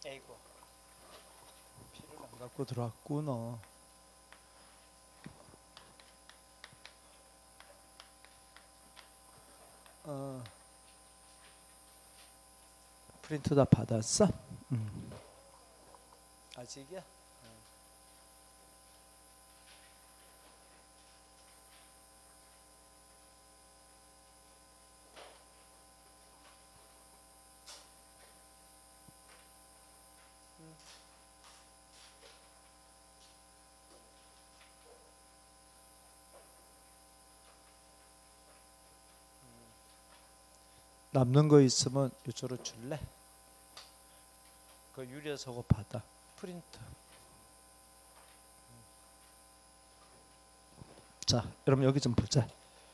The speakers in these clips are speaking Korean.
에이구, 피를 안 갖고 들어왔구나. 프린트 다 받았어? 아직이야? 남는 거 있으면 이쪽으로 줄래? 그 유리야 저거 받아. 프린트. 자, 여러분 여기 좀 보자.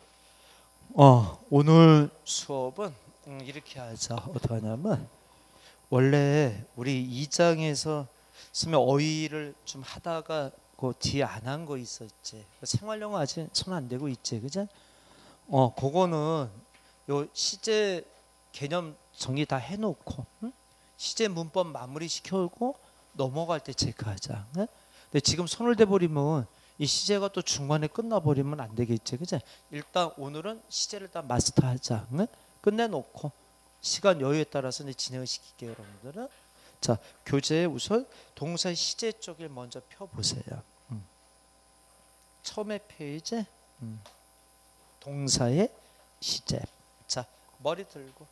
오늘 수업은 이렇게 하자. 어떻게 하냐면 원래 우리 2장에서 쓰면 어휘를 좀 하다가 그 뒤에 안 한 거 있었지. 생활용어 아직 손 안 대고 있지, 그죠? 그거는 요 시제 개념 정리 다 해놓고 시제 문법 마무리 시켜오고 넘어갈 때 체크하자. 근데 지금 손을 대버리면 이 시제가 또 중간에 끝나버리면 안 되겠지, 그죠? 일단 오늘은 시제를 다 마스터하자. 끝내놓고 시간 여유에 따라서 이제 진행을 시킬게요, 여러분들은. 자, 교재에 우선 동사 시제 쪽을 먼저 펴보세요. 처음에 페이지 동사의 시제. 자, 머리 들고.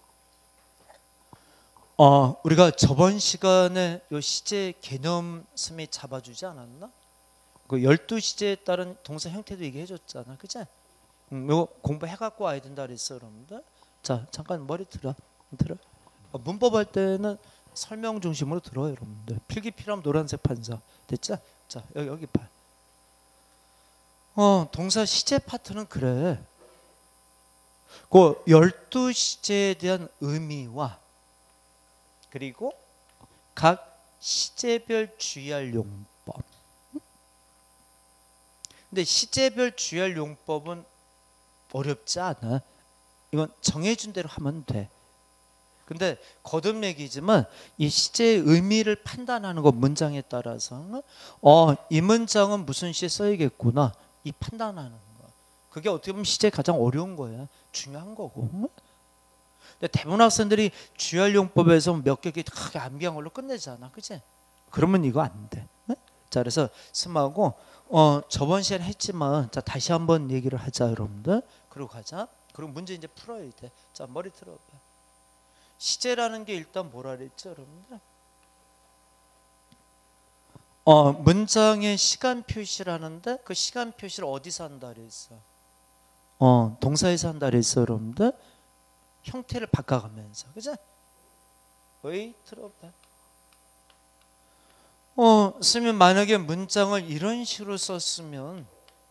우리가 저번 시간에 요 시제 개념 스미 잡아주지 않았나? 그 12시제에 따른 동사 형태도 얘기해 줬잖아, 그치? 이거 공부해갖고 와야 된다 그랬어, 여러분들. 자, 잠깐 머리 들어. 문법 할 때는 설명 중심으로 들어요, 여러분들. 필기 필요하면 노란색 판자. 됐죠? 자, 여기 봐. 동사 시제 파트는 그래. 그 12시제에 대한 의미와 그리고 각 시제별 주의할 용법. 근데 시제별 주의할 용법은 어렵지 않아. 이건 정해준 대로 하면 돼. 근데 거듭 얘기지만 이 시제의 의미를 판단하는 거 문장에 따라서 이 문장은 무슨 시에 써야겠구나 이 판단하는 거. 그게 어떻게 보면 시제에 가장 어려운 거야. 중요한 거고. 근데 대부분 학생들이 주의할 용법에서 몇 개 크게 암기한 걸로 끝내잖아, 그치? 그러면 이거 안 돼. 자, 그래서 스마고 저번 시간에 했지만 자 다시 한번 얘기를 하자, 여러분들. 그리고 가자. 그리고 문제 이제 풀어야 돼. 자, 머리 틀어봐. 시제라는 게 일단 뭐라 그랬죠, 여러분들? 문장의 시간 표시라는데 그 시간 표시를 어디서 한다 그랬어? 동사에서 한다 그랬어, 여러분들. 형태를 바꿔가면서, 그죠? 왜 들어봐. 쓰면 만약에 문장을 이런 식으로 썼으면,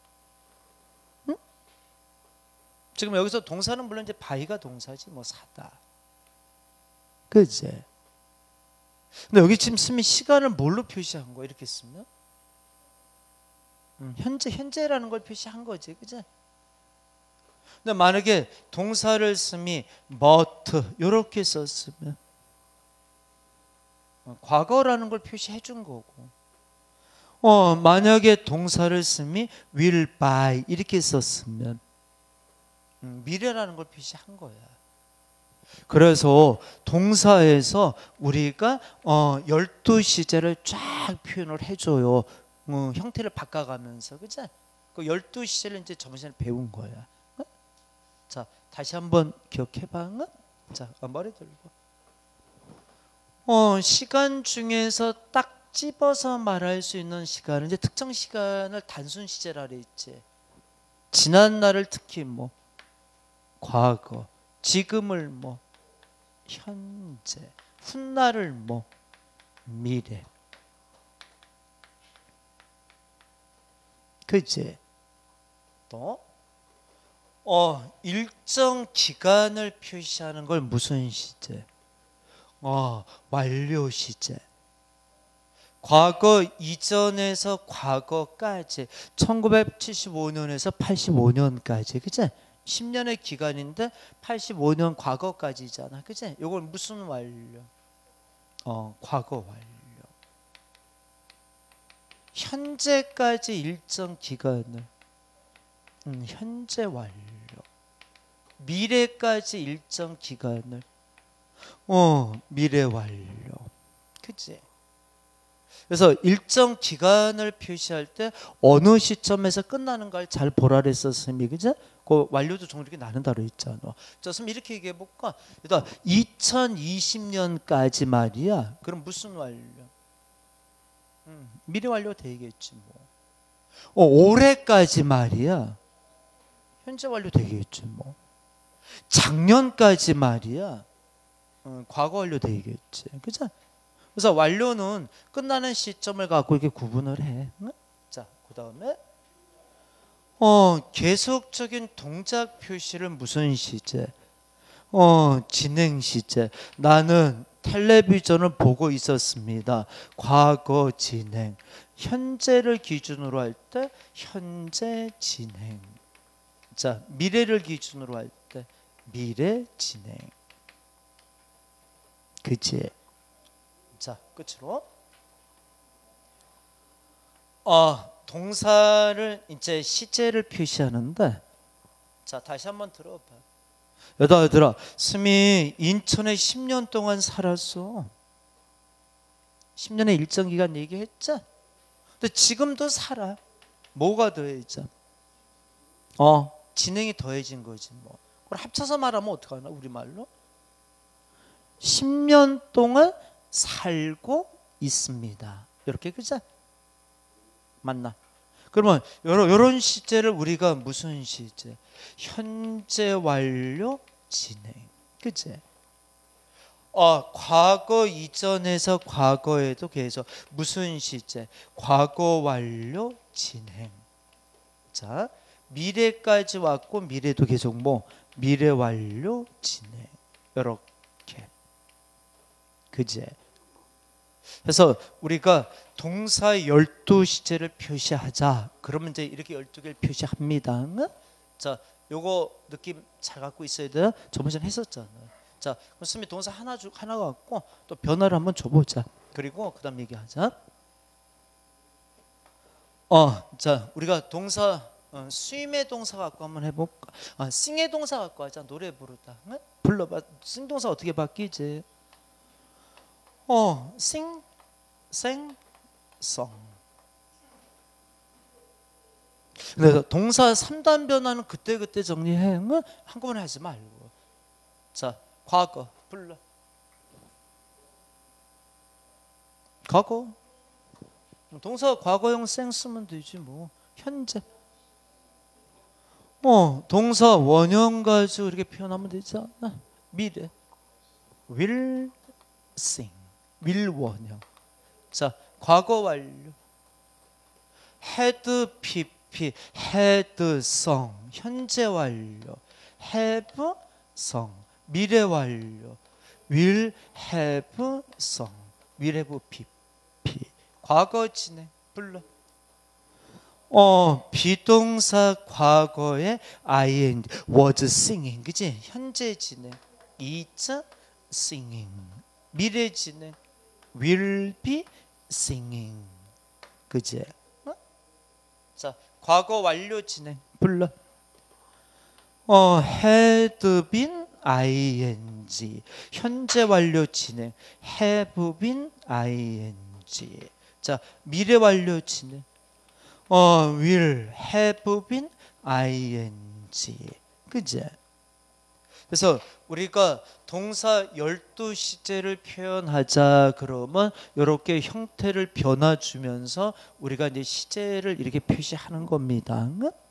지금 여기서 동사는 물론 이제 바이가 동사지, 뭐 사다, 그지? 근데 여기 지금 쓰면 시간을 뭘로 표시한 거야? 이렇게 쓰면 현재라는 걸 표시한 거지, 그지? 근데 만약에 동사를 쓰면 but 이렇게 썼으면 과거라는 걸 표시해 준 거고, 만약에 동사를 쓰면 will by 이렇게 썼으면 미래라는 걸 표시한 거야. 그래서 동사에서 우리가 12시제를 쫙 표현을 해줘요. 형태를 바꿔가면서, 그치? 그 12시제를 이제 저번 시간에 배운 거야. 자, 다시 한번 기억해봐. 자, 머리 들고. 시간 중에서 딱 집어서 말할 수 있는 시간은 이제 특정 시간을 단순 시제라 그랬지. 지난 날을 특히 뭐 과거, 지금을 뭐 현재, 훗날을 뭐 미래. 그치? 또 일정 기간을 표시하는 걸 무슨 시제? 완료 시제. 과거 이전에서 과거까지 1975년에서 85년까지, 그치? 10년의 기간인데 85년 과거까지잖아, 그치? 이걸 무슨 완료? 과거 완료. 현재까지 일정 기간을 현재 완료. 미래까지 일정 기간을 미래 완료. 그치? 그래서 일정 기간을 표시할 때 어느 시점에서 끝나는 걸 잘 보라 그랬었음이, 그죠? 그 완료도 종류 이렇게 나눈다고 했잖아. 자, 그럼 이렇게 얘기해 볼까? 일단 2020년까지 말이야. 그럼 무슨 완료? 미래 완료 되겠지 뭐. 올해까지 말이야. 현재 완료 되겠지 뭐. 작년까지 말이야. 과거 완료 되겠지. 그죠? 그래서 완료는 끝나는 시점을 갖고 이렇게 구분을 해. 자, 그 다음에 계속적인 동작 표시를 무슨 시제? 진행 시제. 나는 텔레비전을 보고 있었습니다. 과거 진행. 현재를 기준으로 할 때 현재 진행. 자, 미래를 기준으로 할 때 미래 진행. 그치? 자, 끝으로 동사를 이제 시제를 표시하는데, 자, 다시 한번 들어봐. 얘들아, 스미 인천에 10년 동안 살았어. 10년의 일정 기간 얘기했죠? 근데 지금도 살아. 뭐가 더해져? 진행이 더해진 거지 뭐. 그걸 합쳐서 말하면 어떡하나 우리말로? 10년 동안 살고 있습니다. 이렇게, 그죠? 맞나? 그러면 이런 시제를 우리가 무슨 시제? 현재 완료 진행. 그치? 과거 이전에서 과거에도 계속 무슨 시제? 과거 완료 진행. 자, 미래까지 왔고 미래도 계속 뭐? 미래 완료 진행. 이렇게. 그치? 그래서 우리가 동사 12시제를 표시하자. 그러면 이제 이렇게 12개를 표시합니다. 자, 요거 느낌 잘 갖고 있어야 돼요. 저번 전에 했었잖아. 자, 그럼 동사 하나 갖고 또 변화를 한번 줘보자. 그리고 그 다음 얘기하자. 자, 우리가 동사 스윙의 동사 갖고 한번 해볼까? 싱의 동사 갖고 하자. 노래 부르다. 불러봐. 싱 동사 어떻게 바뀌지? sing, sing, song. 그래서 동사 3단 변화는 그때 정리해. 한꺼번에 하지 말고. 자, 과거 불러. 과거. 동사 과거형 생 쓰면 되지 뭐. 현재. 동사 원형 가지고 이렇게 표현하면 되지 않나? 미래. will sing. will 원형. 자, 과거 완료. had pp, had sung. 현재 완료. have sung. 미래 완료. will have sung. will have pp. 과거 진행. 불러. 비동사 과거에 ing was singing. 그치? 현재 진행 is singing. 미래 진행 will be singing. 그치? 자, 과거 완료 진행 불러. had been ing. 현재 완료 진행 have been ing. 자, 미래 완료 진행 will have been ing. 그치? 그래서 우리가 동사 12시제를 표현하자 그러면 이렇게 형태를 변화 주면서 우리가 이제 시제를 이렇게 표시하는 겁니다.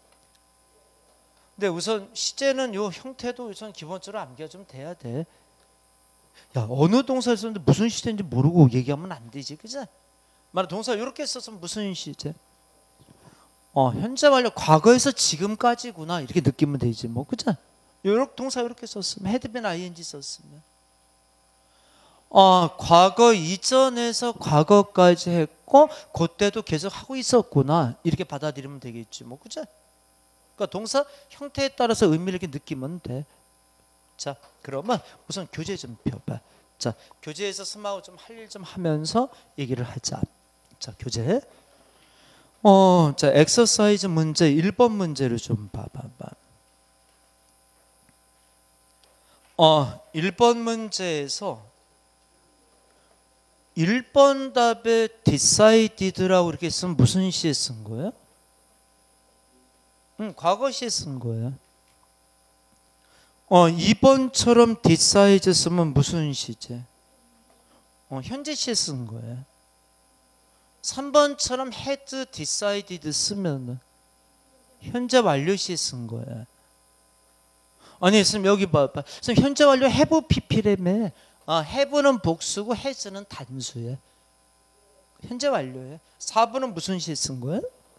근데 우선 시제는 요 형태도 우선 기본적으로 암기가 좀 돼야 돼. 야, 어느 동사를 썼는데 무슨 시제인지 모르고 얘기하면 안 되지. 그죠? 만약 동사 이렇게 썼으면 무슨 시제? 현재 완료 과거에서 지금까지구나 이렇게 느끼면 되지 뭐. 그죠? 요렇게 동사 이렇게 썼으면 had been ing 썼으면 과거 이전에서 과거까지 했고 그때도 계속 하고 있었구나 이렇게 받아들이면 되겠지 뭐. 그죠? 그러니까 동사 형태에 따라서 의미를 이렇게 느끼면 돼. 자, 그러면 우선 교재 좀 펴봐. 자, 교재에서 스마우 좀 할 일 좀 하면서 얘기를 하자. 자, 교재. 자, 엑서사이즈 문제 1번 문제를 좀 봐봐봐. 1번 문제에서 1번 답에 decided라고 이렇게 쓰면 무슨 시에 쓴 거야? 과거 시에 쓴 거야. 2번처럼 decide 쓰면 무슨 시제? 현재 시에 쓴 거야. 3번처럼 had decided 쓰면 현재 완료 시에 쓴 거야. 아니, 선생님 여기 봐봐. 선생님 현재 완료 have pp라며. have는 복수고 has는 단수야. 현재 완료야. 4번은 무슨 시에 쓴 거야?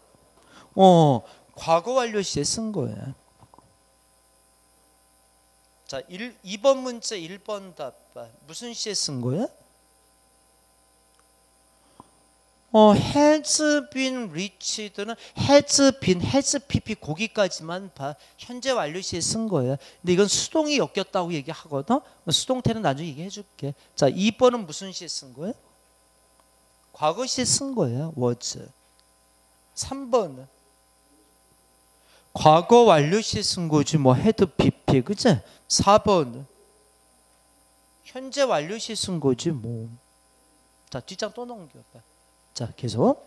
과거 완료 시에 쓴 거야. 자, 2번 문제 1번 답 무슨 시에 쓴 거야? has been reached는 has pp 거기까지만 봐. 현재 완료 시에 쓴 거야. 근데 이건 수동이 엮였다고 얘기하거든. 수동태는 나중에 얘기해 줄게. 자, 2번은 무슨 시에 쓴 거야? 과거 시에 쓴 거야. was. 3번은 과거 완료 시에 쓴 거지 뭐 had pp 그치? 4번은 현재 완료 시에 쓴 거지 뭐. 자, 뒷장 또 넘겨봐. 자, 계속.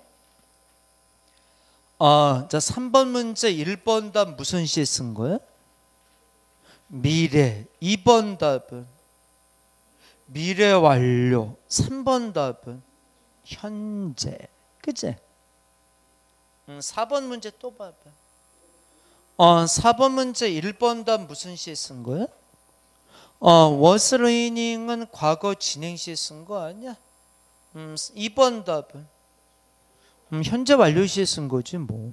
자, 3번 문제 1번 답 무슨 시에 쓴 거야? 미래. 2번 답은 미래 완료. 3번 답은 현재. 그치? 4번 문제 또 봐봐. 4번 문제 1번 답 무슨 시에 쓴 거야? was raining은 과거 진행 시에 쓴 거 아니야? 2번 답은 현재 완료 시에 쓴 거지 뭐.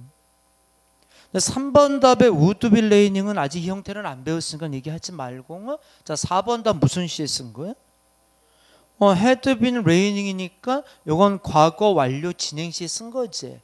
3번 답의 would be raining은 아직 이 형태는 안 배웠으니까 얘기하지 말고. 자, 4번 답 무슨 시에 쓴 거야? had been raining이니까 이건 과거 완료 진행 시에 쓴 거지.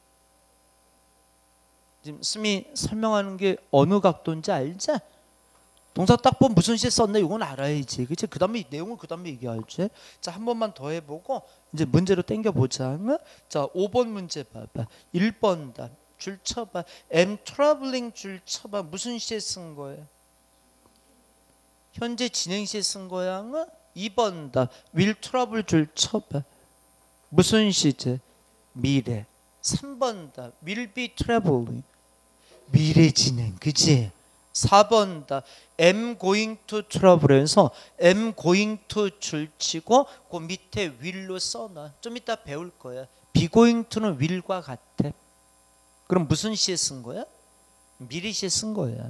지금 스미 설명하는 게 어느 각도인지 알지? 동사 딱 보면 무슨 시에 썼나 이건 알아야지. 그치? 그 다음에 내용을 그 다음에 얘기하지. 자, 한 번만 더 해보고 이제 문제로 땡겨보자. 자, 5번 문제 봐봐. 1번 답 줄 쳐봐. am traveling 줄 쳐봐. 무슨 시에 쓴 거야? 현재 진행 시에 쓴 거야. 2번 답 will travel 줄 쳐봐. 무슨 시제? 미래. 3번 답 will be traveling. 미래 진행. 그치? 4번 답 am going to travel에서 am going to 줄 치고 그 밑에 will로 써놔. 좀 이따 배울 거야. be going to는 will과 같아. 그럼 무슨 시에 쓴 거야? 미리 시에 쓴 거야.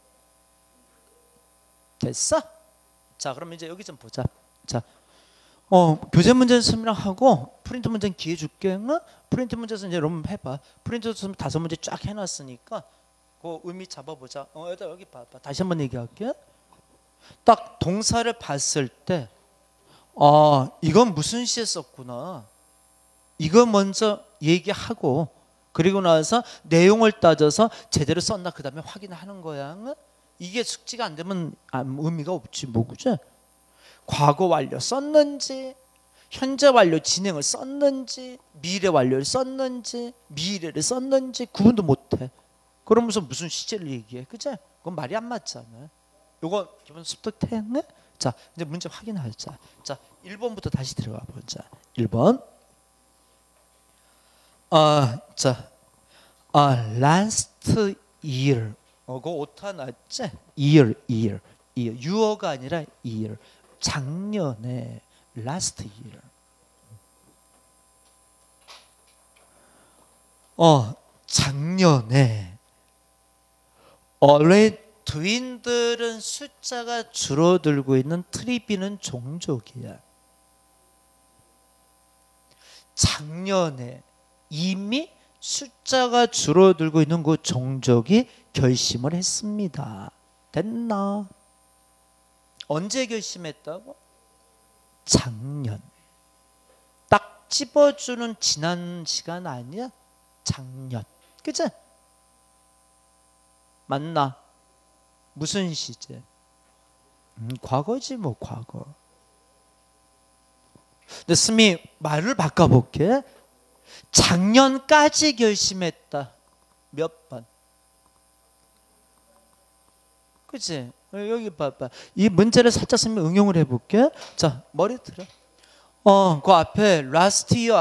됐어? 자, 그럼 이제 여기 좀 보자. 자, 교재 문제는 설명하고 프린트 문제는 기회 줄게. 프린트 문제에서 이제 여러분 해봐. 프린트 5문제 쫙 해놨으니까 그 의미 잡아보자. 여기 봐봐. 다시 한번 얘기할게. 딱 동사를 봤을 때, 이건 무슨 시에 썼구나. 이거 먼저 얘기하고 그리고 나서 내용을 따져서 제대로 썼나 그 다음에 확인하는 거야. 이게 숙지가 안 되면 의미가 없지 뭐. 그죠? 과거 완료 썼는지 현재 완료 진행을 썼는지 미래 완료를 썼는지 미래를 썼는지 구분도 못해. 그러면서 무슨 시제를 얘기해. 그죠? 그건 말이 안 맞잖아. 요거 기본 습득해. 자, 이제 문제 확인하자. 자, 1번부터 다시 들어가 보자. 1번. last year. 그거 오타 났지? year. 유어가 아니라 year. 작년에 last year. 작년에 원래 트윈들은 숫자가 줄어들고 있는 트리비는 종족이야. 작년에 이미 숫자가 줄어들고 있는 그 종족이 결심을 했습니다. 됐나? 언제 결심했다고? 작년. 딱 집어주는 지난 시간 아니야? 작년. 그치? 맞나? 무슨 시제? 과거지 뭐. 과거. 근데 스미 말을 바꿔볼게. 작년까지 결심했다. 몇 번? 그치? 여기 봐봐. 이 문제를 살짝 스미 응용을 해볼게. 자, 머리 들어. 그 앞에 last year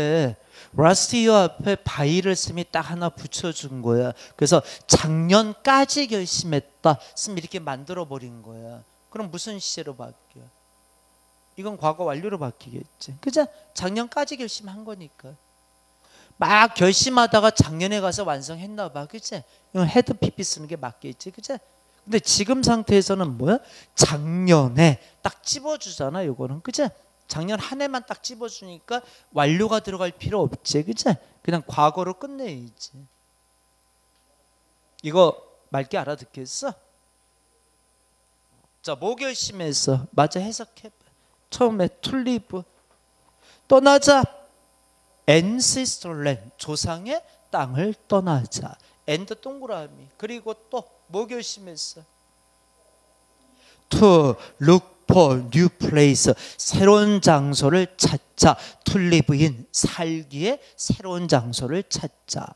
앞에 바이를 스미 딱 하나 붙여준 거야. 그래서 작년까지 결심했다. 스미 이렇게 만들어 버린 거야. 그럼 무슨 시제로 바뀌어? 이건 과거 완료로 바뀌겠지. 그죠? 작년까지 결심한 거니까. 막 결심하다가 작년에 가서 완성했나 봐. 그치? 이건 헤드 PP 쓰는 게 맞겠지. 그치? 근데 지금 상태에서는 뭐야? 작년에 딱 찝어주잖아. 요거는. 그치? 작년 한 해만 딱 찝어주니까 완료가 들어갈 필요 없지. 그치? 그냥 과거로 끝내야지. 이거 맑게 알아듣겠어? 자, 뭐 결심했어? 맞아, 해석해봐. 처음에 툴리브 떠나자. ancestral land, 조상의 땅을 떠나자. and 동그라미. 그리고 또 뭐 결심했어? to look for new place, 새로운 장소를 찾자. to live in, 살기에 새로운 장소를 찾자.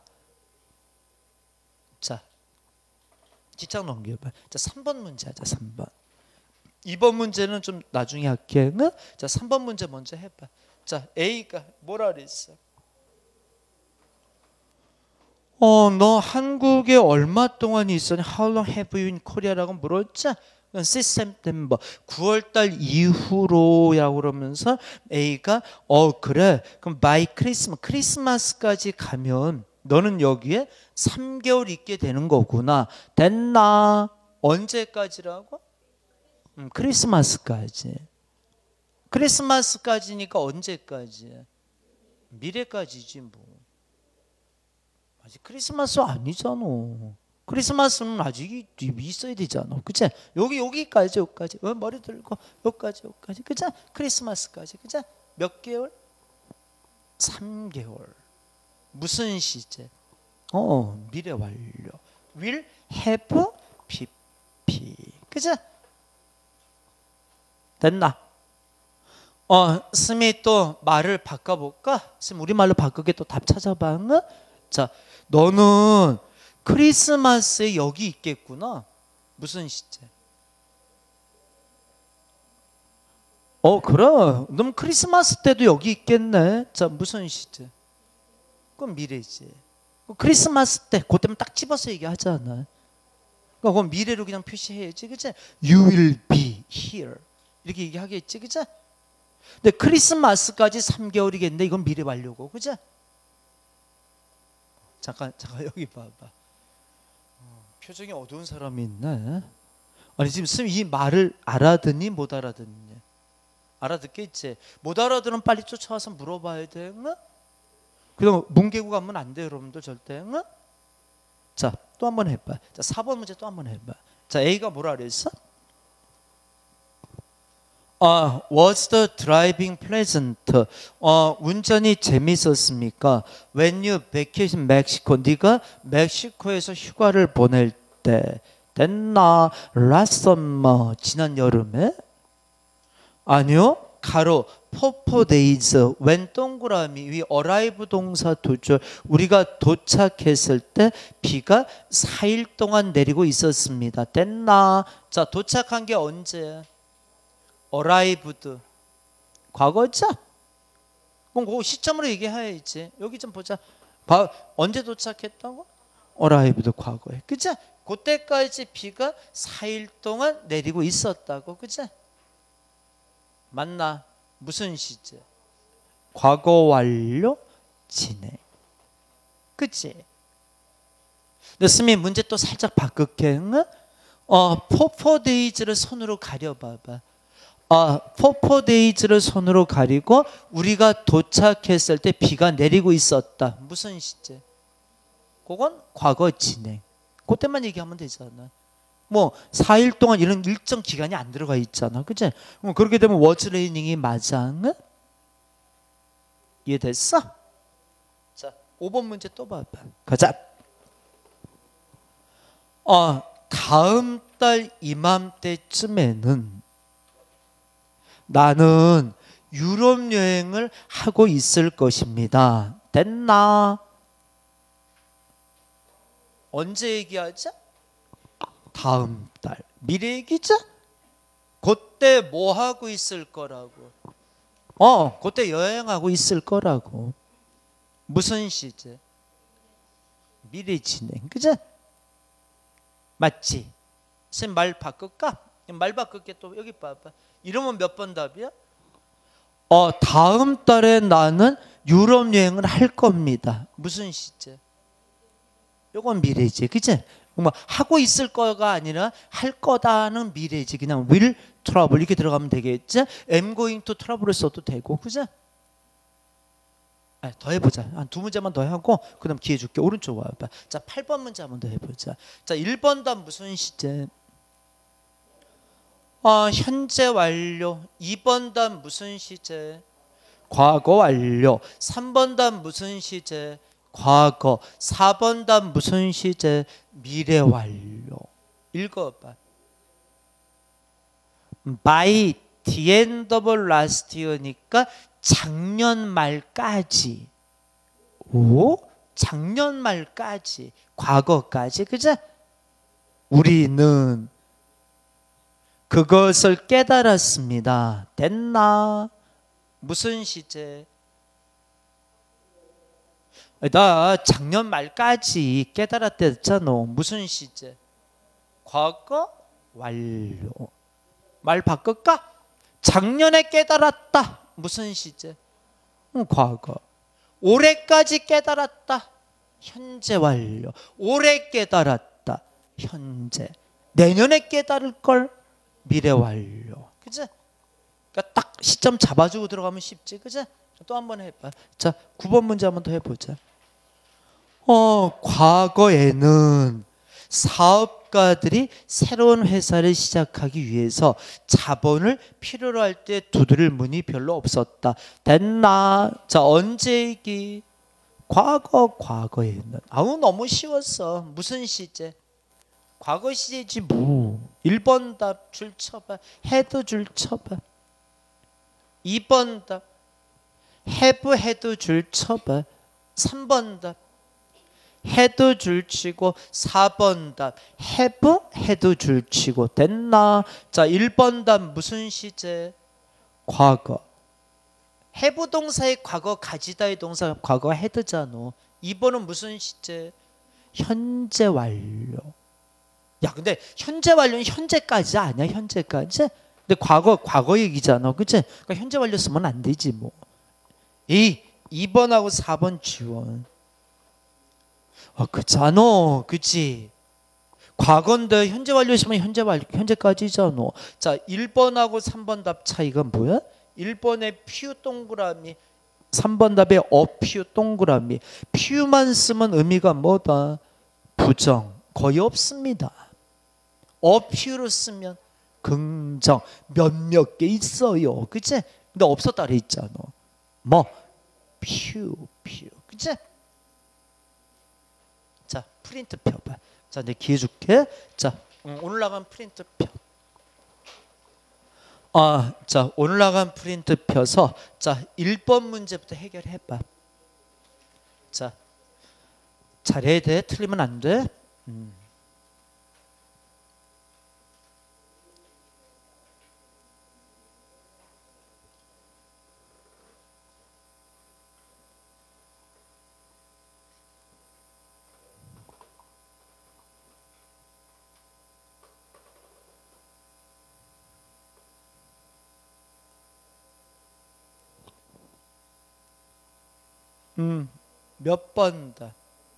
자, 기차 넘겨봐. 자, 3번 문제 하자. 3번. 2번 문제는 좀 나중에 할게. 자, 3번 문제 먼저 해봐. 자, A가 뭐라 그랬어? 너 한국에 얼마 동안 있었니? How long have you in Korea라고 물었지? September, 9월달 이후로라고 그러면서 A가 그래. 그럼 by Christmas, 크리스마스까지 가면 너는 여기에 3개월 있게 되는 거구나. 됐나? 언제까지라고? 크리스마스까지. 크리스마스까지니까 언제까지? 미래까지지 뭐. 아직 크리스마스 아니잖아. 크리스마스는 아직 있어야 되잖아. 그치? 여기까지. 머리 들고 여기까지. 그치? 크리스마스까지. 그치? 몇 개월? 3개월. 무슨 시제? 미래 완료. will have pp. 그치? 됐나? 스미 또 말을 바꿔볼까? 스미 우리말로 바꾸게 또 답 찾아봐. 자, 너는 크리스마스에 여기 있겠구나. 무슨 시제? 그래. 넌 크리스마스 때도 여기 있겠네. 자, 무슨 시제? 그건 미래지. 크리스마스 때, 그때만 딱 집어서 얘기하잖아. 그건 미래로 그냥 표시해야지. 그치? You will be here. 이렇게 얘기하겠지. 그치? 근데 크리스마스까지 3개월이겠는데 이건 미래 완료고. 그치? 잠깐 여기 봐봐. 표정이 어두운 사람이 있네. 아니 지금 이 말을 알아듣니 못 알아듣니? 알아듣겠지. 못 알아들으면 빨리 쫓아와서 물어봐야 돼. 응? 그럼 뭉개고 가면 안 돼 여러분들 절대. 응? 자, 또 한번 해봐. 자, 4번 문제 또 한번 해봐. 자, A가 뭐라 그랬어? Was the driving pleasant? 운전이 재밌었습니까? When you vacation Mexico, 네가 멕시코에서 휴가를 보낼 때. 됐나? Last summer, 지난 여름에? 아니요. 가로 for days, when 동그라미 위 arrive 동사 두 줄. 우리가 도착했을 때 비가 4일 동안 내리고 있었습니다. 됐나? 자, 도착한 게 언제? arrived, 과거죠? 그럼 그 시점으로 얘기해야지. 여기 좀 보자. 언제 도착했다고? arrived, 과거에. 그죠? 그때까지 비가 4일 동안 내리고 있었다고. 그죠? 맞나? 무슨 시제? 과거 완료 진행. 그치? 근데 스미 문제 또 살짝 바꿀게. for days를 손으로 가려봐봐. for days를 손으로 가리고 우리가 도착했을 때 비가 내리고 있었다. 무슨 시제? 그건 과거 진행. 그때만 얘기하면 되잖아. 뭐 4일 동안 이런 일정 기간이 안 들어가 있잖아. 그치? 그렇게 되면 was raining이 맞아. 이해됐어? 자, 5번 문제 또 봐봐. 가자. 다음 달 이맘때쯤에는 나는 유럽 여행을 하고 있을 것입니다. 됐나? 언제 얘기하자? 다음 달. 미래 얘기자? 그때 뭐 하고 있을 거라고? 그때 여행하고 있을 거라고. 무슨 시제? 미래 진행. 그죠? 맞지? 선생님 말 바꿀까? 말 바꿀게. 또 여기 봐봐. 이러면 몇 번 답이야? 다음 달에 나는 유럽 여행을 할 겁니다. 무슨 시제? 요건 미래지. 그치? 뭐 하고 있을 거가 아니라 할 거다는 미래지. 그냥 will travel 이렇게 들어가면 되겠지? am going to travel을 써도 되고. 그치? 더 해보자. 한 두 문제만 더 하고 그 다음 기회 줄게. 오른쪽 와봐. 자, 8번 문제 한번 더 해보자. 자, 1번 답 무슨 시제? 현재 완료. 2번 답 무슨 시제? 과거 완료. 3번 답 무슨 시제? 과거. 4번 답 무슨 시제? 미래 완료. 읽어봐. By the end of last year니까 작년 말까지. 오? 작년 말까지. 과거까지. 그죠? 우리는 그것을 깨달았습니다. 됐나? 무슨 시제? 나 작년 말까지 깨달았다 했잖아. 무슨 시제? 과거 완료. 말 바꿀까? 작년에 깨달았다. 무슨 시제? 과거. 올해까지 깨달았다. 현재 완료. 올해 깨달았다. 현재. 내년에 깨달을 걸 미래 완료. 그치? 그러니까 딱 시점 잡아주고 들어가면 쉽지. 그치? 또 한번 해봐. 자, 9번 문제 한번 더 해보자. 과거에는 사업가들이 새로운 회사를 시작하기 위해서 자본을 필요로 할 때 두드릴 문이 별로 없었다. 됐나? 자, 언제 얘기? 과거에는. 너무 쉬웠어. 무슨 시제? 과거 시제지 뭐. 1번 답 줄 쳐봐. 해도 줄 쳐봐. 2번 답 have 해도 줄 쳐봐. 3번 답 해도 줄 치고 4번 답 have 해도 줄 치고. 됐나? 자, 1번 답 무슨 시제? 과거. have 동사의 과거, 가지다의 동사 과거 had잖아. 2번은 무슨 시제? 현재 완료. 야, 근데 현재 완료는 현재까지 아니야? 현재까지? 근데 과거 얘기잖아. 그치? 그러니까 현재 완료 쓰면 안 되지 뭐. 2번하고 4번 지원. 그렇잖아. 그치? 과거인데 현재 완료 쓰면 현재까지잖아. 자, 1번하고 3번 답 차이가 뭐야? 1번에 few 동그라미, 3번 답에 a few 동그라미. few만 쓰면 의미가 뭐다? 부정. 거의 없습니다. a few로 쓰면 긍정. 몇몇 개 있어요. 그치? 근데 없었다 그랬잖아. 뭐? few. 그치? 자, 프린트 펴봐. 자, 내 기회 줄게. 자, 오늘 나간 프린트 펴. 자, 오늘 나간 프린트 펴서 자, 1번 문제부터 해결해봐. 자, 잘해야 돼. 틀리면 안 돼. 몇 번다?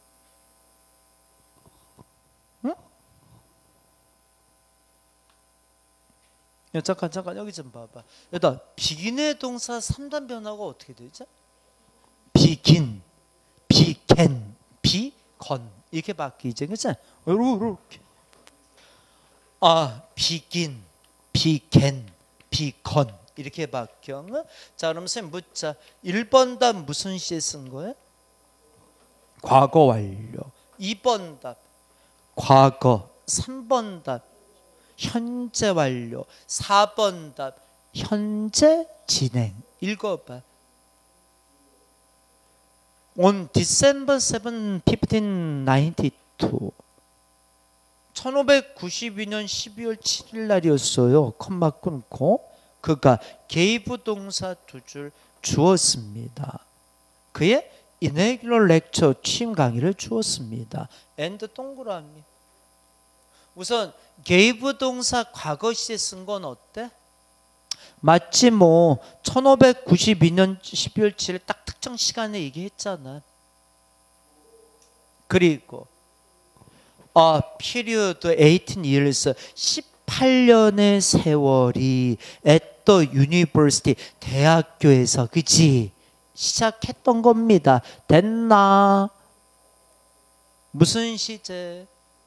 응? 야, 잠깐 여기 좀 봐봐. 여기다 비긴의 동사 3단 변화가 어떻게 되죠? 비긴, 비캔, 비건 이렇게 바뀌지, 그치? 이렇게. 비긴, 비캔, 비건 이렇게 바뀌어. 자, 그럼 선생님 묻자. 1번 답 무슨 시에 쓴 거예요? 과거 완료. 2번 답 과거. 3번 답 현재 완료. 4번 답 현재 진행. 읽어봐. On December 7, 1592 1592년 12월 7일 날이었어요. 컴마 끊고 그가 gave 동사 두 줄 주었습니다. 그의 inaugural lecture 취임 강의를 주었습니다. and 동그라미. 우선 gave 동사 과거 시제 쓴 건 어때? 마치 뭐 1592년 12월 7일 딱 특정 시간에 얘기했잖아. 그리고 period 18 years 18년의 세월이 at the university 대학교에서 그지 시작했던 겁니다. 됐나? 무슨 시제?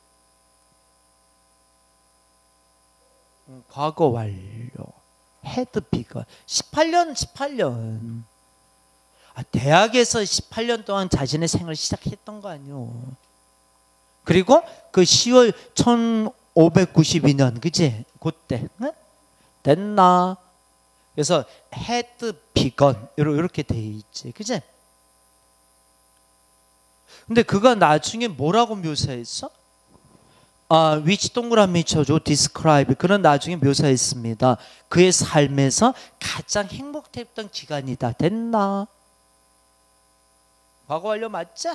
과거 완료. had begun. 18년. 대학에서 18년 동안 자신의 생을 시작했던 거 아니요. 그리고 그 10월 1592년 그지? 그때 응? 됐나? 그래서 had begun 이렇게 돼 있지, 그지? 근데 그가 나중에 뭐라고 묘사했어? which 동그라미 쳐줘 describe. 그는 나중에 묘사했습니다. 그의 삶에서 가장 행복했던 기간이다. 됐나? 과거 완료 맞지?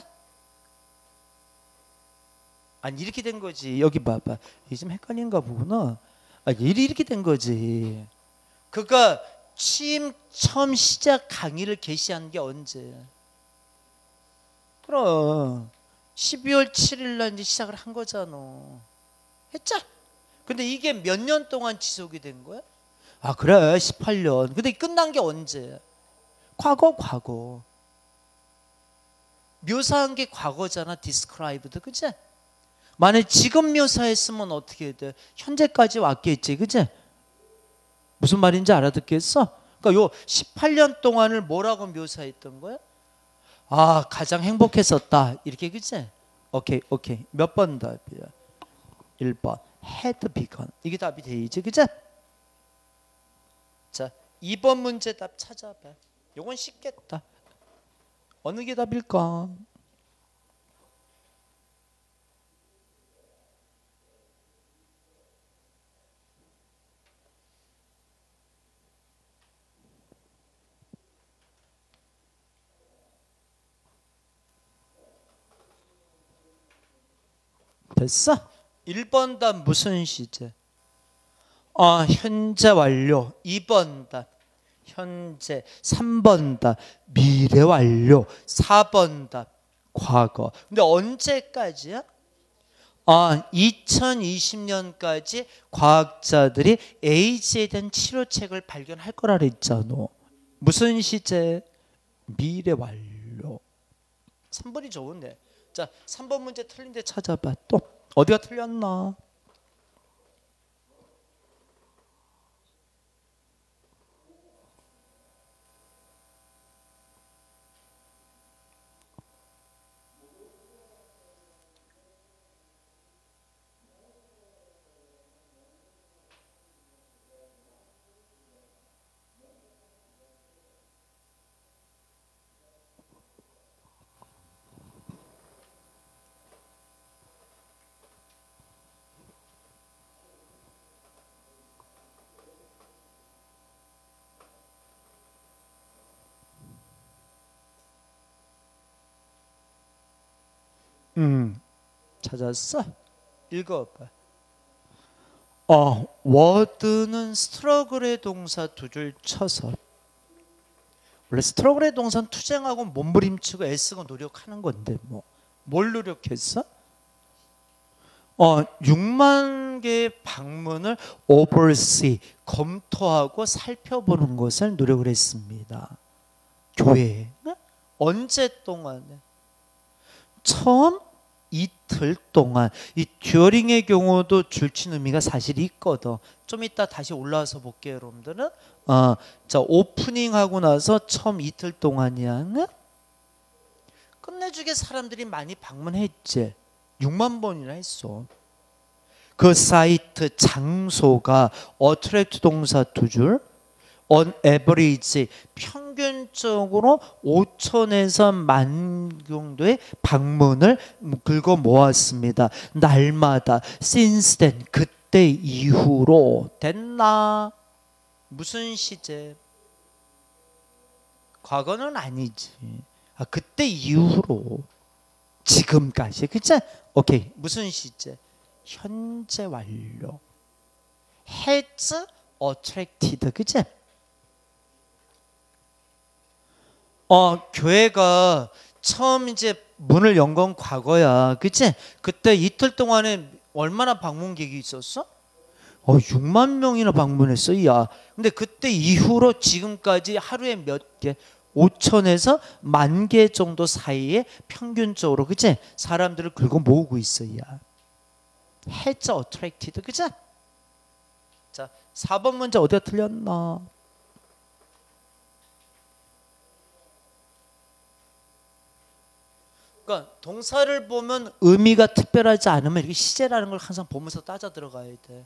아니 이렇게 된 거지. 여기 봐봐. 이게 좀 헷갈린가 보구나. 이렇게 된 거지. 그가 취임 처음 시작 강의를 개시한 게 언제? 그럼 12월 7일 날 이제 시작을 한 거잖아. 했죠? 근데 이게 몇 년 동안 지속이 된 거야? 그래 18년. 근데 끝난 게 언제? 과거. 묘사한 게 과거잖아. described, 그치? 만약 지금 묘사했으면 어떻게 돼? 현재까지 왔겠지, 그치? 무슨 말인지 알아듣겠어? 그러니까 요 18년 동안을 뭐라고 묘사했던 거야? 가장 행복했었다. 이렇게, 그치? 오케이. 몇 번 답이야? 1번. had begun. 이게 답이 되지, 그치? 자, 2번 문제 답 찾아봐. 요건 쉽겠다. 어느 게 답일까? 됐어? 1번 답 무슨 시제? 현재 완료. 2번 답 현재. 3번 답 미래 완료. 4번 답 과거. 근데 언제까지야? 2020년까지 과학자들이 에이즈에 대한 치료책을 발견할 거라 그랬잖아. 무슨 시제? 미래 완료. 3번이 좋은데. 자, 3번 문제 틀린 데 찾아봐. 또 어디가 틀렸나? 찾았어? 읽어봐. 워드는 스트러글의 동사 두 줄 쳐서. 원래 스트러글의 동사는 투쟁하고 몸부림치고 애쓰고 노력하는 건데 뭘 노력했어? 6만 개의 방문을 oversee, 검토하고 살펴보는 것을 노력을 했습니다. 교회에. 언제 동안에? 처음 이틀 동안. 이 듀어링의 경우도 줄친 의미가 사실 있거든. 좀 이따 다시 올라와서 볼게요, 여러분들은. 자, 오프닝 하고 나서 처음 이틀 동안이야. 끝내주게 사람들이 많이 방문했지. 6만 번이나 했어. 그 사이트 장소가 attract 동사 두 줄, on average 평균적으로 5천에서 만 정도의 방문을 긁어 모았습니다. 날마다 since then 그때 이후로 됐나? 무슨 시제? 과거는 아니지. 그때 이후로 지금까지. 그치? 오케이. 무슨 시제? 현재 완료. has attracted. 그치? 교회가 처음 이제 문을 연 건 과거야. 그치? 그때 이틀 동안에 얼마나 방문객이 있었어? 6만 명이나 방문했어. 야. 근데 그때 이후로 지금까지 하루에 몇 개? 5천에서 10,000개 정도 사이에 평균적으로 그치? 사람들을 긁어 모으고 있어. 야. has attracted. 그치? 자, 4번 문제 어디가 틀렸나? 그러니까 동사를 보면 의미가 특별하지 않으면 이렇게 시제라는 걸 항상 보면서 따져 들어가야 돼.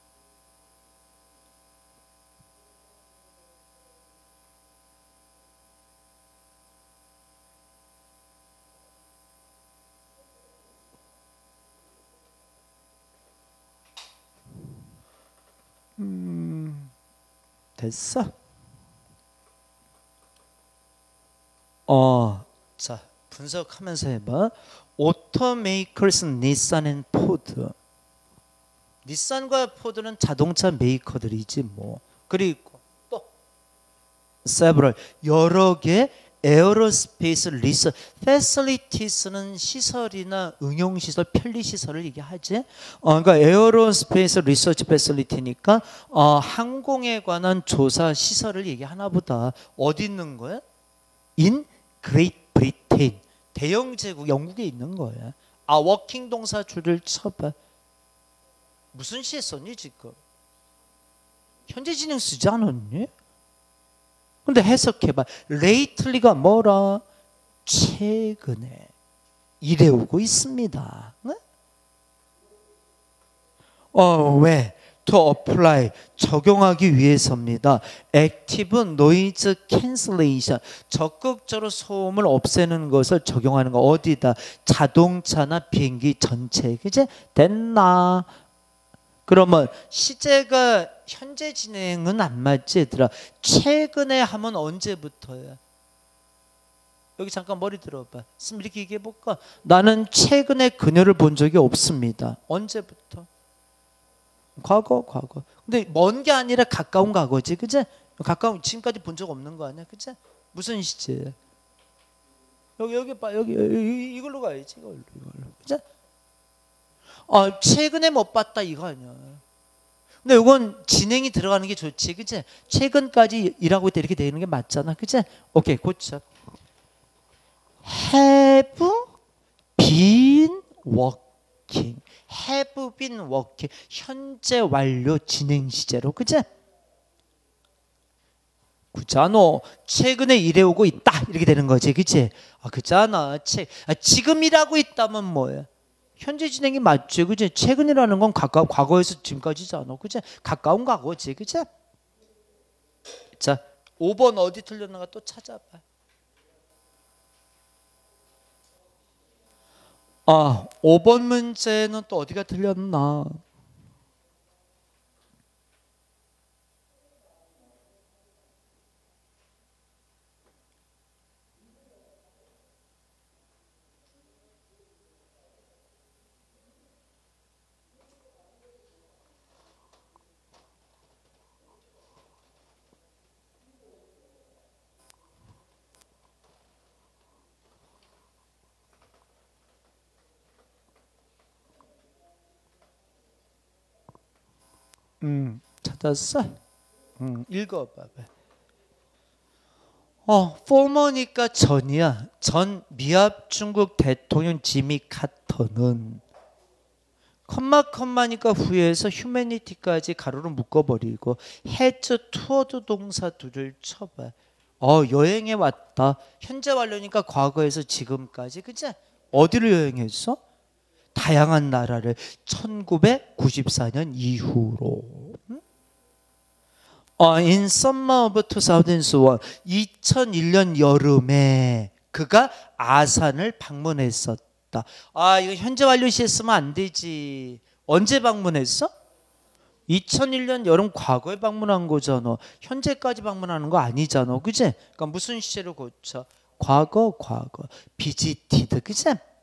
됐어? 자, 분석하면서 해봐. 오토메이커스 닛산 앤 포드. 닛산과 포드는 자동차 메이커들이지 뭐. 그리고 또 several 여러 개 에어로스페이스 리서 패실리티스는 시설이나 응용시설, 편리시설을 얘기하지. 그러니까 에어로스페이스 리서치 패실리티니까 항공에 관한 조사 시설을 얘기하나 보다. 어디 있는 거야? In Great Britain. 대영 제국 영국에 있는 거야. 워킹 동사 줄을 쳐봐. 무슨 시에 썼니 지금? 현재 진행 쓰지 않았니? 근데 해석해봐. lately가 뭐라? 최근에 이래오고 있습니다. 네? 왜? to apply 적용하기 위해서입니다. active noise cancellation 적극적으로 소음을 없애는 것을 적용하는 거. 어디다? 자동차나 비행기 전체. 그제? 됐나? 그러면 시제가 현재 진행은 안 맞지 얘들아. 최근에 하면 언제부터야? 여기 잠깐 머리 들어봐. 이렇게 얘기해 볼까? 나는 최근에 그녀를 본 적이 없습니다. 언제부터? 과거. 근데 먼 게 아니라 가까운 과거지. 그치? 가까운, 지금까지 본 적 없는 거 아니야? 그치? 무슨 시제? 여기 봐. 여기 이걸로 가야지. 이걸로. 그치? 최근에 못 봤다 이거 아니야. 근데 이건 진행이 들어가는 게 좋지. 그치? 최근까지 일하고 있다 이렇게 되는 게 맞잖아. 그치? 오케이. 고쳐. have been working. have been working. 현재 완료 진행 시제로. 그치? 그잖아. 최근에 일해오고 있다 이렇게 되는 거지. 그치? 그잖아. 지금 일하고 있다면 뭐야? 현재 진행이 맞지. 그치? 최근이라는 건 과거에서 지금까지잖아. 그치? 가까운 과거지. 그치? 자, 5번 어디 틀렸는가 또 찾아봐. 5번 문제는 또 어디가 틀렸나? 찾았어? 읽어봐봐. former니까 전이야. 전 미합 중국 대통령 지미 카터는 컴마니까 후에서 휴메니티까지 가로로 묶어버리고 해저 투어드 동사 둘을 쳐봐. 여행해 왔다. 현재 완료니까 과거에서 지금까지. 그치? 어디를 여행했어? 다양한 나라를 1994년 이후로. In summer of 2001, 2001년 여름에 그가 아산을 방문했었다. 이거 현재 완료 시 쓰면 안 되지. 언제 방문했어? 2001년 여름 과거에 방문한 거잖아. 현재까지 방문하는 거 아니잖아. 그치? 그러니까 무슨 시제를 고쳐? 과거. visited. 그치?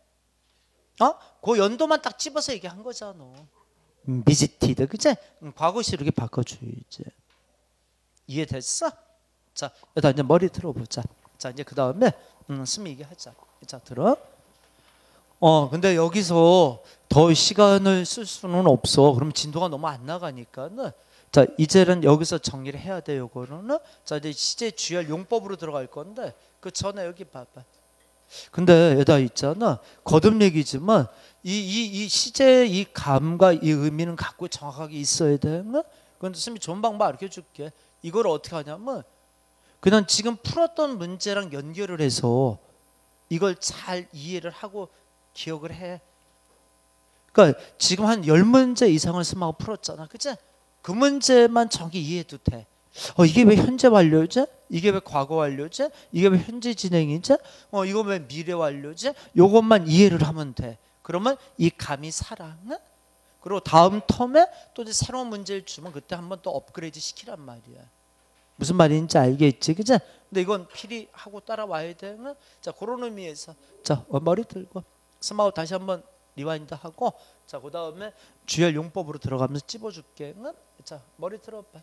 그 연도만 딱 집어서 얘기한 거잖아. visited. 그치? 과거시로 이렇게 바꿔줘야지. 이해됐어? 자, 일단 이제 머리 들어보자. 자, 이제 그 다음에 스미 얘기하자. 자, 들어. 근데 여기서 더 시간을 쓸 수는 없어. 그럼 진도가 너무 안 나가니까는. 자, 이제는 여기서 정리를 해야 돼. 요거는. 자, 이제 시제 주열 용법으로 들어갈 건데 그 전에 여기 봐봐. 근데 여기다 있잖아. 거듭 얘기지만 이 시제 이 감과 이 의미는 갖고 정확하게 있어야 돼. 그런데 스미 좋은 방법 알려 줄게. 이걸 어떻게 하냐면 그냥 지금 풀었던 문제랑 연결을 해서 이걸 잘 이해를 하고 기억을 해. 그러니까 지금 한 10문제 이상을 스마고 풀었잖아. 그치? 그 문제만 정확히 이해해도 돼. 이게 왜 현재 완료지? 이게 왜 과거 완료지? 이게 왜 현재 진행이지? 이거 왜 미래 완료지? 요것만 이해를 하면 돼. 그러면 이 감이 살아. 그리고 다음 텀에 또 이제 새로운 문제를 주면 그때 한번 또 업그레이드 시키란 말이야. 무슨 말인지 알겠지? 그치? 근데 이건 필히 하고 따라와야 돼. 자, 그런 의미에서 자, 머리 들고 스마우 다시 한번 리와인드 하고 자, 그 다음에 주열 용법으로 들어가면서 찝어줄게. 자, 머리 들어봐.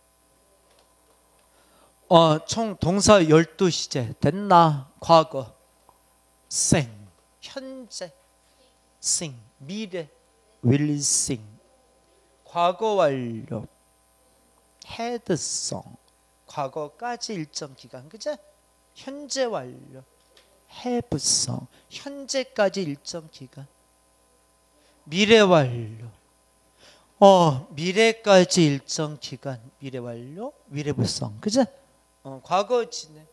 총 동사 12시제 됐나? 과거 sing, 현재 sing, 미래 will sing, 과거 완료 had sung, 과거까지 일정 기간. 그치? 현재 완료 have sung, 현재까지 일정 기간. 미래 완료 미래까지 일정 기간. 미래 완료 will have sung. 그치? 과거 진행.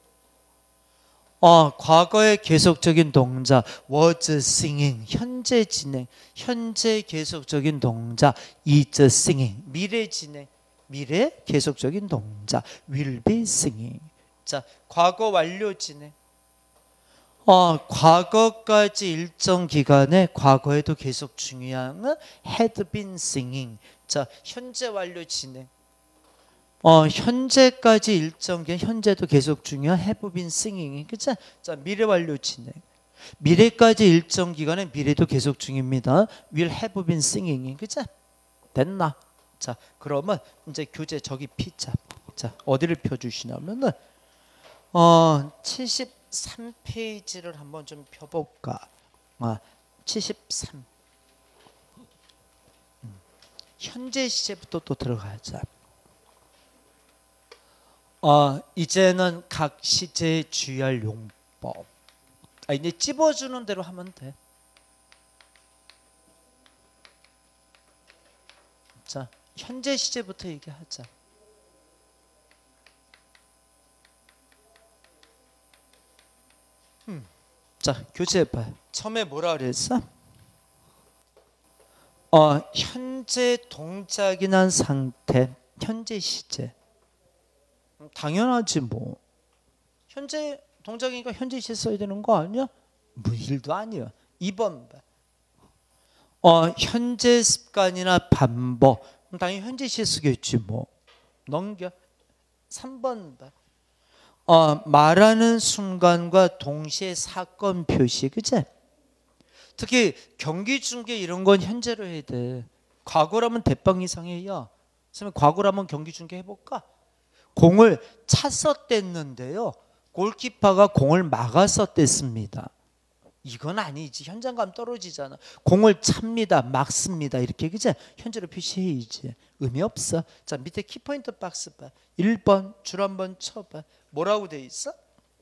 과거의 계속적인 동작 was singing. 현재 진행. 현재 계속적인 동작 is singing. 미래 진행. 미래 계속적인 동작 will be singing. 자, 과거 완료 진행. 과거까지 일정 기간에 과거에도 계속 중요한 had been singing. 자, 현재 완료 진행. 현재까지 일정 기간, 현재도 계속 중요한 have been singing. 그치? 자, 미래 완료 진행. 미래까지 일정 기간에 미래도 계속 중입니다. will have been singing. 그치? 됐나? 자, 그러면 이제 교재 저기 피자. 자, 어디를 펴주시냐면은 73페이지를 한번 좀 펴볼까? 73. 현재 시제부터 또 들어가자. 이제는 각 시제의 주의할 용법. 이제 찝어주는 대로 하면 돼. 자, 현재 시제부터 얘기하자. 자, 교재 봐. 처음에 뭐라 그랬어? 현재 동작이 난 상태, 현재 시제. 당연하지 뭐. 현재 동작이니까 현재 시제 써야 되는 거 아니야? 뭐 일도 아니야. 2번 봐. 현재 습관이나 반복. 당연히 현재 시제 쓰겠지 뭐. 넘겨. 3번 봐. 말하는 순간과 동시에 사건 표시. 그치? 특히 경기 중계 이런 건 현재로 해야 돼. 과거라면 대빵 이상해요. 선생님 과거라면 경기 중계 해볼까? 공을 찼었댔는데요. 골키퍼가 공을 막았었댔습니다. 이건 아니지. 현장감 떨어지잖아. 공을 찹니다. 막습니다. 이렇게 그치? 현재로 표시해야지. 의미 없어. 자, 밑에 키포인트 박스 봐. 1번 줄 한번 쳐봐. 뭐라고 돼 있어?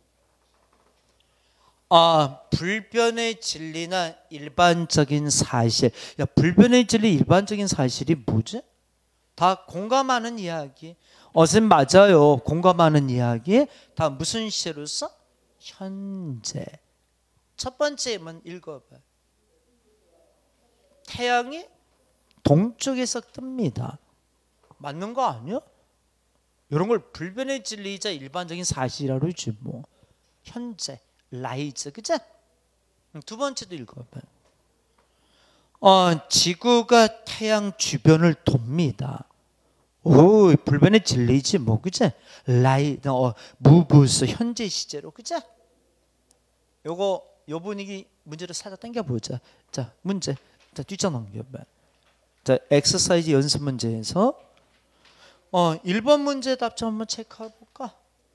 불변의 진리나 일반적인 사실. 야, 불변의 진리, 일반적인 사실이 뭐지? 다 공감하는 이야기. 선생님 맞아요. 공감하는 이야기. 다 무슨 시제로 써? 현재. 첫 번째만 읽어봐. 태양이 동쪽에서 뜹니다. 맞는 거 아니야? 이런 걸 불변의 진리이자 일반적인 사실이라고 그러지 뭐. 현재, 라이즈, 그죠? 두 번째도 읽어봐요. 지구가 태양 주변을 돕니다. 오, 불변의 진리지 뭐, 그죠? 무브스, 현재 시제로, 그죠? 요 분위기 문제를 살짝 당겨보자. 자, 문제. 자, 뛰쳐넘겨봐. 자, 엑서사이즈 연습 문제에서 1번 문제 답 좀 한번 체크해 볼까?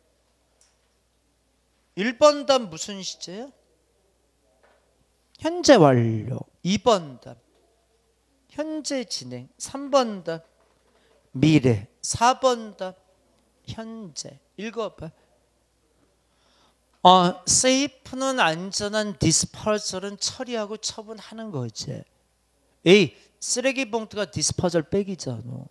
1번 답 무슨 시제야? 현재 완료. 2번 답 현재 진행. 3번 답 미래. 4번 답 현재. 읽어봐. safe는 안전한, disposal은 처리하고 처분하는 거지. A, 쓰레기 봉투가 disposal 백이잖아.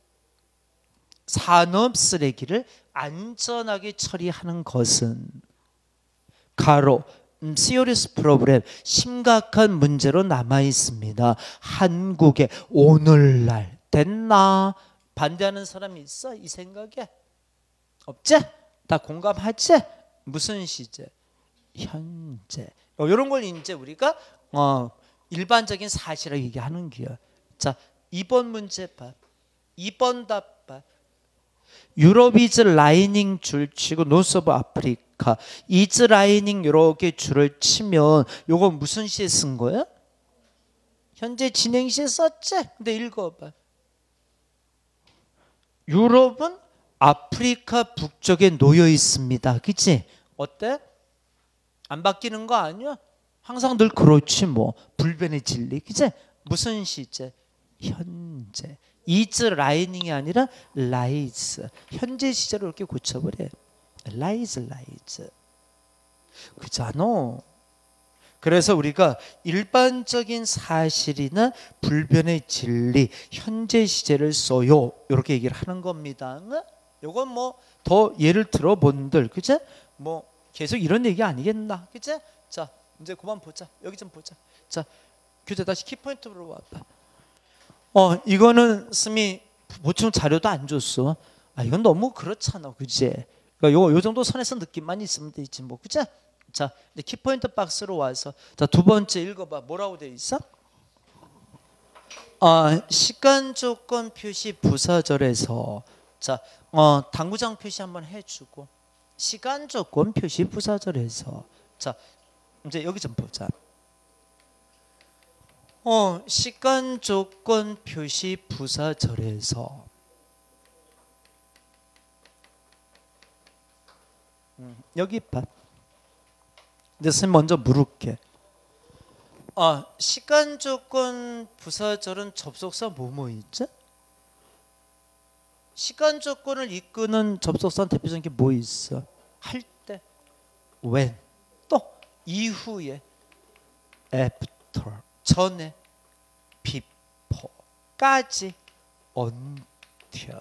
산업 쓰레기를 안전하게 처리하는 것은 가로 serious problem, 심각한 문제로 남아 있습니다. 한국에 오늘날 됐나? 반대하는 사람이 있어? 이 생각에? 없지? 다 공감하지? 무슨 시제? 현재. 이런 걸 이제 우리가 일반적인 사실을 얘기하는 거야. 자, 2번 문제 봐. 2번 답 봐. 유럽 이즈 라이닝 줄 치고 노스 오브 아프리카 이즈 라이닝 이렇게 줄을 치면 요거 무슨 시에 쓴 거야? 현재 진행 시에 썼지? 근데 읽어봐. 유럽은 아프리카 북쪽에 놓여 있습니다. 그치? 어때? 안 바뀌는 거 아니야? 항상 늘 그렇지 뭐. 불변의 진리. 그치? 무슨 시제? 현재. is lining 아니라 lies. 현재 시제로 이렇게 고쳐버려. lies. 그잖아. 그래서 우리가 일반적인 사실이나 불변의 진리, 현재 시제를 써요. 이렇게 얘기를 하는 겁니다. 요건 뭐 더 예를 들어본들, 그치? 뭐 계속 이런 얘기 아니겠나, 그치? 자, 이제 그만 보자. 여기 좀 보자. 자, 교재 다시 키포인트로 와봐. 이거는 스미 보충 자료도 안 줬어. 이건 너무 그렇잖아, 그치? 그러니까 요 정도 선에서 느낌만 있으면 되지 뭐, 그치? 자, 이제 키포인트 박스로 와서 자, 두 번째 읽어봐. 뭐라고 돼 있어? 시간 조건 표시 부사절에서 자, 당구장 표시 한번 해주고 시간 조건 표시 부사절에서 자, 이제 여기 좀 보자. 시간 조건 표시 부사절에서 여기 봐. 근데 선생님 먼저 물을게. 시간 조건 부사절은 접속사 뭐뭐 있지? 시간 조건을 이끄는 접속사 대표적인 게 뭐 있어? 할 때, when, 또 이후에, after, 전에, before까지, until.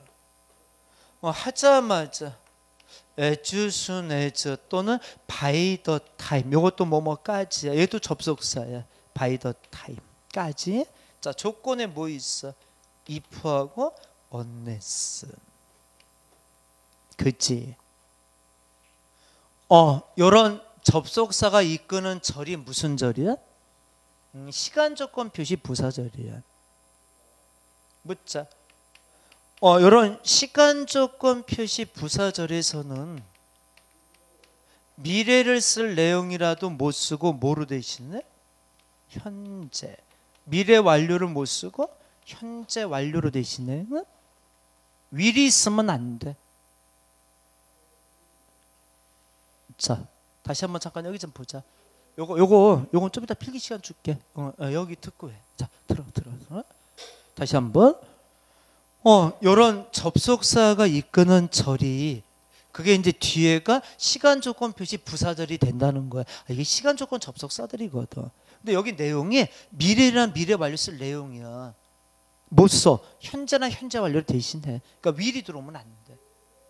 하자마자 as soon as 또는 by the time. 이것도 뭐뭐까지야. 얘도 접속사야. by the time까지. 자, 조건에 뭐 있어? if하고 unless. 그치? 요런 접속사가 이끄는 절이 무슨 절이야? 시간 조건 표시 부사절이야. 묻자. 요런 시간 조건 표시 부사절에서는 미래를 쓸 내용이라도 못 쓰고 뭐로 대신해? 현재. 미래 완료를 못 쓰고 현재 완료로 대신해. will이 있으면 안 돼. 자, 다시 한번 잠깐 여기 좀 보자. 요건 좀 이따 필기 시간 줄게. 여기 듣고 해. 자, 들어. 다시 한번. 요런 접속사가 이끄는 절이 그게 이제 뒤에가 시간 조건 표시 부사절이 된다는 거야. 이게 시간 조건 접속사들이거든. 근데 여기 내용이 미래란 미래 완료 쓸 내용이야. 못 써. 현재나 현재 완료를 대신해. 그러니까 will이 들어오면 안 돼.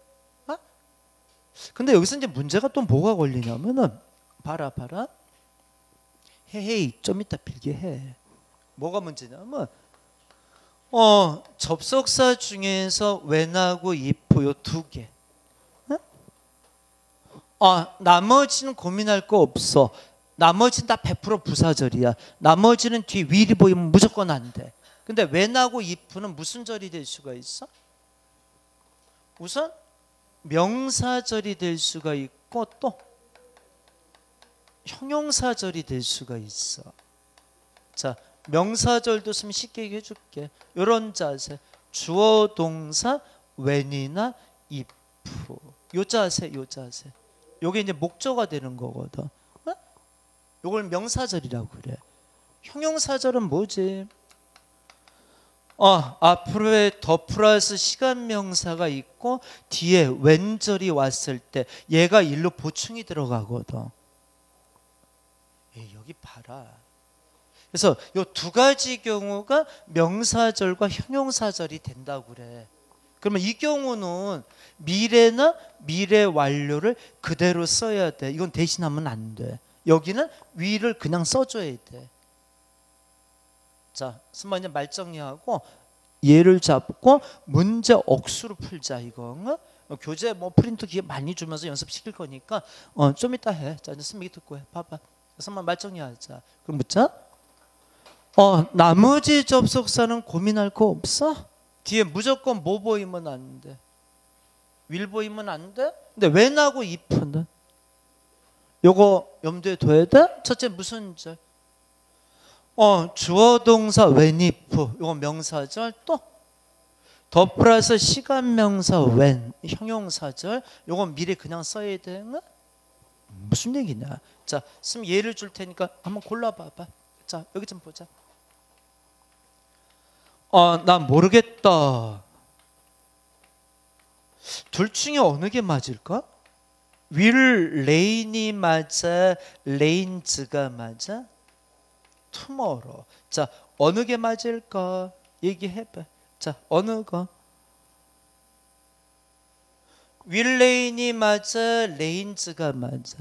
근데 여기서 이제 문제가 또 뭐가 걸리냐면은 봐라. 헤이 좀 이따 필기해. 뭐가 문제냐면 접속사 중에서 when하고 if 요 두 개. 나머지는 고민할 거 없어. 나머지는 다 100% 부사절이야. 나머지는 뒤 will이 보이면 무조건 안 돼. 근데 when하고 if는 무슨 절이 될 수가 있어? 우선 명사절이 될 수가 있고 또 형용사절이 될 수가 있어. 자, 명사절도 좀 쉽게 해줄게. 이런 자세, 주어 동사 when이나 if, 요 자세, 요 자세. 요게 이제 목조가 되는 거거든. 요걸 명사절이라고 그래. 형용사절은 뭐지? 앞으로에 더 플러스 시간 명사가 있고 뒤에 when절이 왔을 때 얘가 일로 보충이 들어가거든. 여기 봐라. 그래서 이 두 가지 경우가 명사절과 형용사절이 된다고 그래. 그러면 이 경우는 미래나 미래 완료를 그대로 써야 돼. 이건 대신하면 안 돼. 여기는 will을 그냥 써줘야 돼. 자, 스마 이제 말 정리하고 얘를 잡고 문제 억수로 풀자 이거. 교재 뭐 프린트 기회 많이 주면서 연습시킬 거니까 좀 이따 해. 자, 이제 스마 듣고 해. 봐봐. 스마 말 정리하자. 그럼 묻자. 나머지 접속사는 고민할 거 없어? 뒤에 무조건 뭐 보이면 안 돼? will 보이면 안 돼? 근데 when하고 if는? 요거 염두에 둬야 돼? 첫째 무슨 절? 주어 동사 when if 요거 명사절 또 더 플러스 시간 명사 when 형용사절 요건 미리 그냥 써야 돼. 무슨 얘기냐? 자, 그럼 예를 줄 테니까 한번 골라봐봐. 자, 여기 좀 보자. 난 모르겠다. 둘 중에 어느 게 맞을까? will rain이 맞아? rains가 맞아? tomorrow. 자, 어느 게 맞을까? 얘기해봐. 자, 어느 거? will rain이 맞아? rains가 맞아?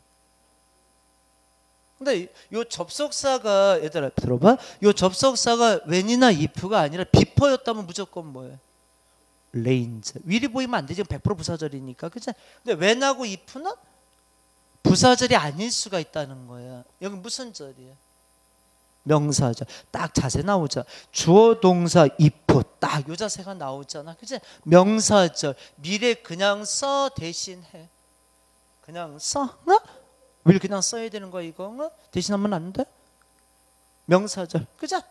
근데 요 접속사가 얘들아 들어봐. 요 접속사가 when이나 if가 아니라 before였다면 무조건 뭐예요? rains. will이 보이면 안 되지. 100% 부사절이니까. 그치? 근데 when하고 if는 부사절이 아닐 수가 있다는 거야. 여기 무슨 절이야? 명사절. 딱 자세 나오자. 주어 동사 if 딱 요 자세가 나오잖아. 그치? 명사절. 미래 그냥 써 대신해. 그냥 써. will 그냥 써야 되는 거야 이거? 대신하면 안 돼? 명사절. 그치?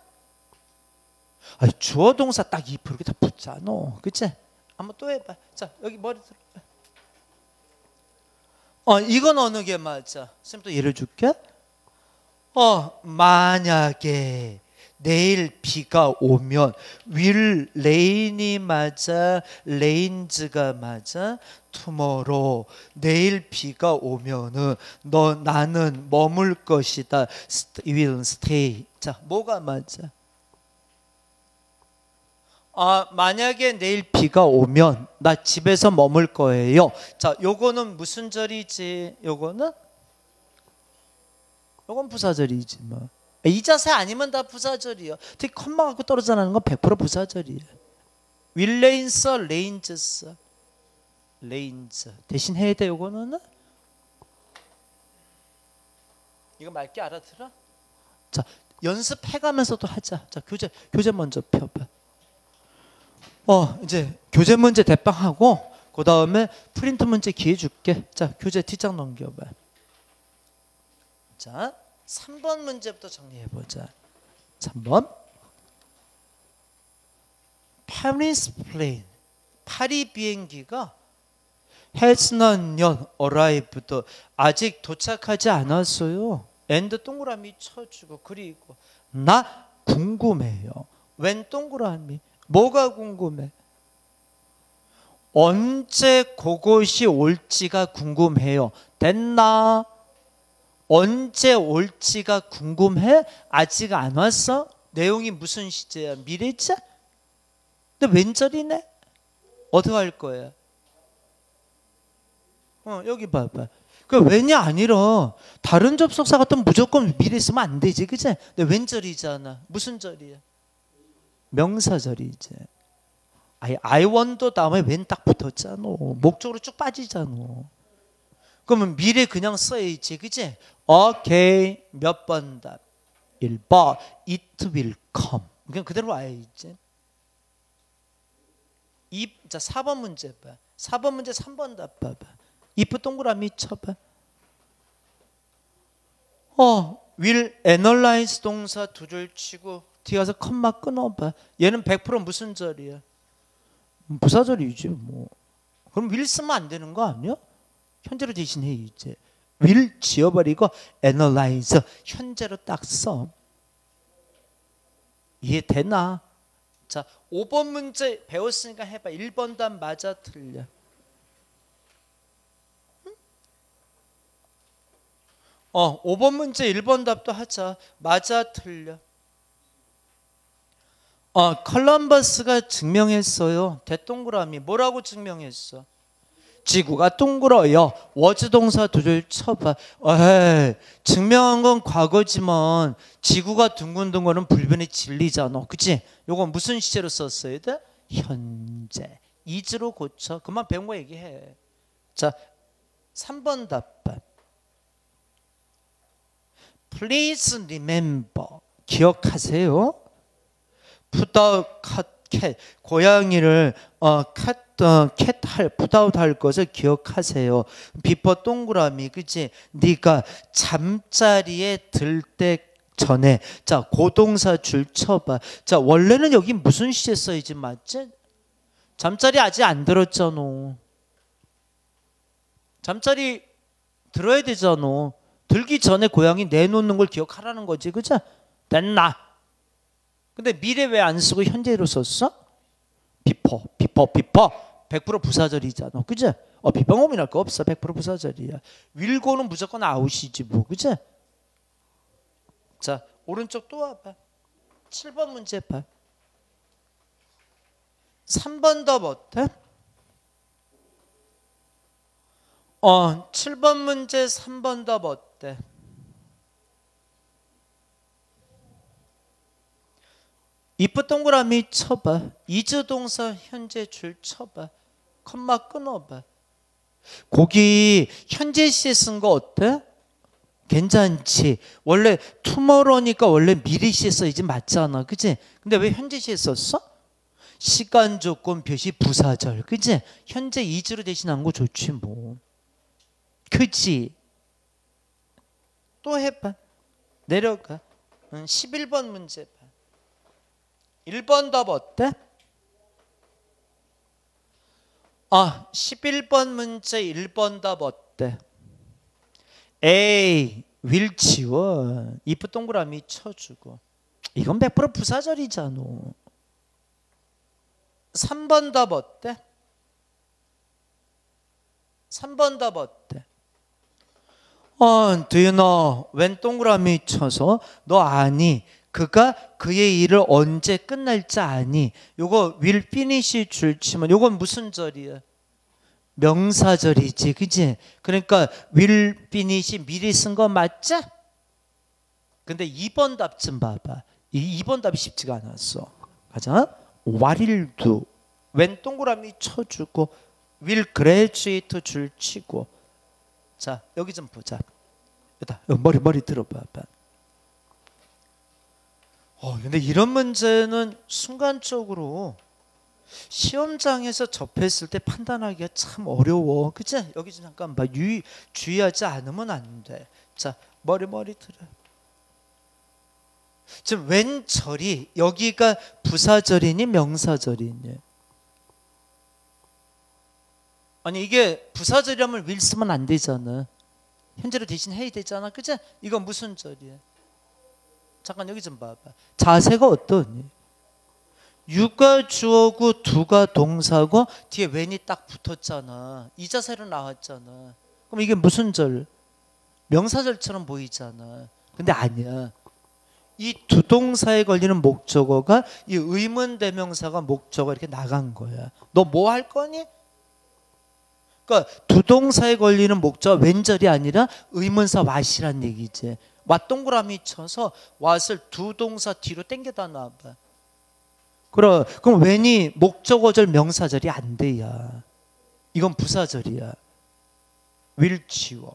주어 동사 딱 if 이렇게 다 붙잖아. 그치? 한번 또 해봐. 자, 여기 머리 들어. 이건 어느 게 맞아? 쌤 또 예를 줄게. 만약에 내일 비가 오면 will rain이 맞아? rains가 맞아? tomorrow. 내일 비가 오면은 나는 머물 것이다. will stay. 자, 뭐가 맞아? 만약에 내일 비가 오면 나 집에서 머물 거예요. 자, 요거는 무슨 절이지? 요건 부사절이지 뭐. 이 자세 아니면 다 부사절이야. 특히 컴마 갖고 떨어져나가는 건 100% 부사절이야. will rain 써, rains 써. rains 대신 해야 돼. 요거는 이거 맑게 알아들어? 자, 연습해가면서도 하자. 자, 교재 먼저 펴봐. 이제 교재 문제 대빵하고 그 다음에 프린트 문제 기회 줄게. 자, 교재 뒷장 넘겨봐. 자, 3번 문제부터 정리해보자. 3번. Paris plane. 파리 비행기가 has not yet arrived. 아직 도착하지 않았어요. and 동그라미 쳐주고 그리고 나 궁금해요. when 동그라미. 뭐가 궁금해? 언제 그것이 올지가 궁금해요. 됐나? 언제 올지가 궁금해? 아직 안 왔어? 내용이 무슨 시제야? 미래자? 근데 왼절이네? 어떻게 할 거야? 여기 봐봐. 그 왼이 아니라 다른 접속사 같으면 무조건 미래 쓰면 안 되지, 그치? 근데 왼절이잖아. 무슨 절이야? 명사절이지. I want 다음에 when 딱 붙었잖아. 목적으로 쭉 빠지잖아. 그러면 미래 그냥 써야지, 그치? 오케이, 몇 번 답? 1번. It will come. 그냥 그대로 와야지. 자, 4번 문제 봐. 4번 문제 3번 답 봐봐. if 동그라미 쳐봐. will analyze 동사 두 줄 치고 뒤에 가서 컴마 끊어봐. 얘는 100% 무슨 절이야? 부사절이지 뭐. 그럼 will 쓰면 안 되는 거 아니야? 현재로 대신해 이제. will 지워버리고 analyze 현재로 딱 써. 이해되나? 자, 5번 문제 배웠으니까 해봐. 1번 답 맞아 틀려? 응? 5번 문제 1번 답도 하자. 맞아 틀려? 컬럼버스가 증명했어요. 대동그라미 뭐라고 증명했어? 지구가 둥글어요. was 동사 두 줄 쳐봐. 증명한 건 과거지만 지구가 둥근둥근은 불변의 진리잖아. 그치? 요건 무슨 시제로 썼어야 돼? 현재. is로 고쳐. 그만 배운 거 얘기해. 자, 3번 답변. Please remember. 기억하세요. without cat. 고양이를 without 할 것을 기억하세요. before 동그라미, 그치? 네가 잠자리에 들 때 전에. 자, 고동사 줄 쳐봐. 자, 원래는 여기 무슨 시제 써야지, 맞지? 잠자리 아직 안 들었잖아. 잠자리 들어야 되잖아. 들기 전에 고양이 내놓는 걸 기억하라는 거지, 그치? 됐나? 근데 미래 왜 안 쓰고 현재로 썼어? before. 100% 부사절이잖아. 그치? 비방음이랄 거 없어. 100% 부사절이야. will고는 무조건 아웃이지 뭐. 그치? 자, 오른쪽 또 와봐. 7번 문제 봐. 3번 답 어때? 7번 문제 3번 답 어때? if 동그라미 쳐봐. is 동사 현재 줄 쳐봐. 컴마 끊어봐. 거기 현재 시에 쓴 거 어때? 괜찮지? 원래 tomorrow니까 원래 미래 시에 써야지 맞잖아. 그치? 근데 왜 현재 시에 썼어? 시간 조건 표시 부사절. 그치? 현재 is로 대신한 거 좋지 뭐. 그치? 또 해봐. 내려가. 11번 문제 봐. 1번 답 어때? 11번 문제 1번 답 어때? 에이, will 지워. if 동그라미 쳐주고. 이건 100% 부사절이잖아. 3번 답 어때? 3번 답 어때? do you know? 웬 동그라미 쳐서 너 아니? 그가 그의 일을 언제 끝날지 아니? 요거 will finish 줄 치면 요건 무슨 절이야? 명사절이지, 그치? 그러니까 will finish 미리 쓴 거 맞지? 근데 2번 답 좀 봐봐. 2번 답이 쉽지가 않았어. 가자. what will do? 웬 동그라미 쳐주고 will graduate 줄 치고. 자, 여기 좀 보자. 머리 들어봐봐. 근데 이런 문제는 순간적으로 시험장에서 접했을 때 판단하기가 참 어려워. 그치? 여기 좀 잠깐 봐. 주의하지 않으면 안 돼. 자, 머리 들어. 지금 웬 절이 여기가 부사절이니 명사절이니? 아니 이게 부사절이라면 will 쓰면 안 되잖아. 현재로 대신 해야 되잖아. 그치? 이건 무슨 절이야? 잠깐 여기 좀 봐봐. 자세가 어떠니? 유가 주어고 두가 동사고 뒤에 when이 딱 붙었잖아. 이 자세로 나왔잖아. 그럼 이게 무슨 절? 명사절처럼 보이잖아. 근데 아니야. 이 두 동사에 걸리는 목적어가 이 의문 대명사가 목적어 이렇게 나간 거야. 너 뭐 할 거니? 그러니까 두 동사에 걸리는 목적어 왼절이 아니라 의문사 what이란 얘기지. what 동그라미 쳐서 what을 두 동사 뒤로 당겨다 놔봐. 그럼 when이 목적어절 명사절이 안 돼야. 이건 부사절이야. will 지워.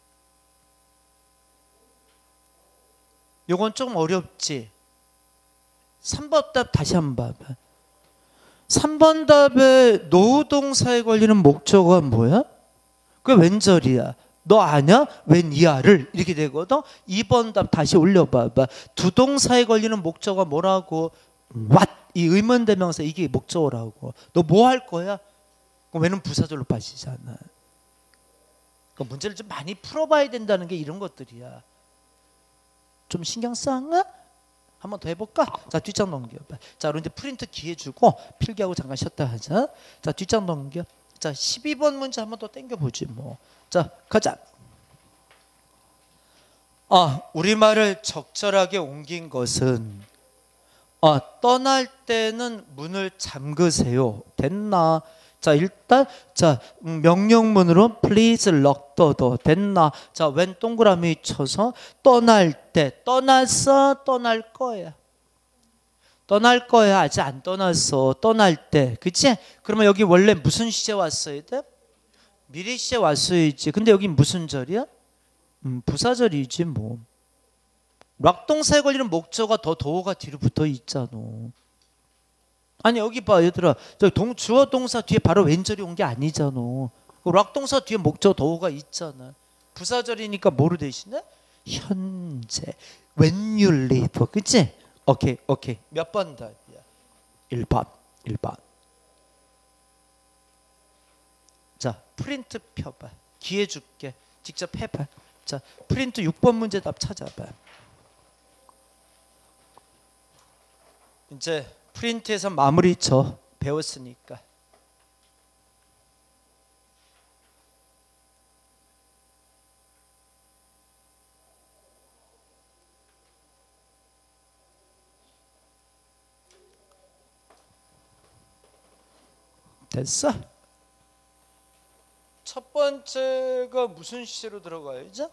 요건 좀 어렵지. 3번 답 다시 한번 봐봐. 3번 답에 노동사에 걸리는 목적어가 뭐야? 그게 웬절이야. 너 아냐? 웬 이하를 이렇게 되거든. 2번 답 다시 올려봐봐. 두 동사에 걸리는 목적어가 뭐라고? what 이 의문대명사 이게 목적어라고. 너 뭐 할 거야? 그럼 왜는 부사절로 빠지잖아. 그 문제를 좀 많이 풀어봐야 된다는 게 이런 것들이야. 좀 신경 쓰나? 한 번 더 해볼까? 자, 뒷장 넘겨봐. 자, 그럼 이제 프린트 기회 주고 필기하고 잠깐 쉬었다 하자. 자, 뒷장 넘겨. 자, 12번 문제 한 번 더 땡겨보지 뭐. 자, 가자. 우리말을 적절하게 옮긴 것은 떠날 때는 문을 잠그세요. 됐나? 자, 일단 명령문으로 please lock the door. 됐나? 자, 웬 동그라미 쳐서 떠날 때 떠났어? 떠날 거야. 떠날 거야. 아직 안 떠났어. 떠날 때. 그치? 그러면 여기 원래 무슨 시제 왔어야 돼? 미래 시제 왔어야지. 근데 여기 무슨 절이야? 부사절이지 뭐. 락동사에 걸리는 목적어가 더 도어가 뒤로 붙어 있잖아. 아니 여기 봐 얘들아. 주어 동사 뒤에 바로 왼절이 온 게 아니잖아. 락동사 뒤에 목적어 도어가 있잖아. 부사절이니까 뭐로 대신해? 현재. When you leave. 그치? 오케이. 몇 번 답이야? 1번. 자, 프린트 펴봐. 기회 줄게. 직접 해봐. 자, 프린트 6번 문제 답 찾아봐. 이제 프린트에서 마무리 쳐. 배웠으니까. 됐어? 첫 번째가 무슨 시제로 들어가야죠?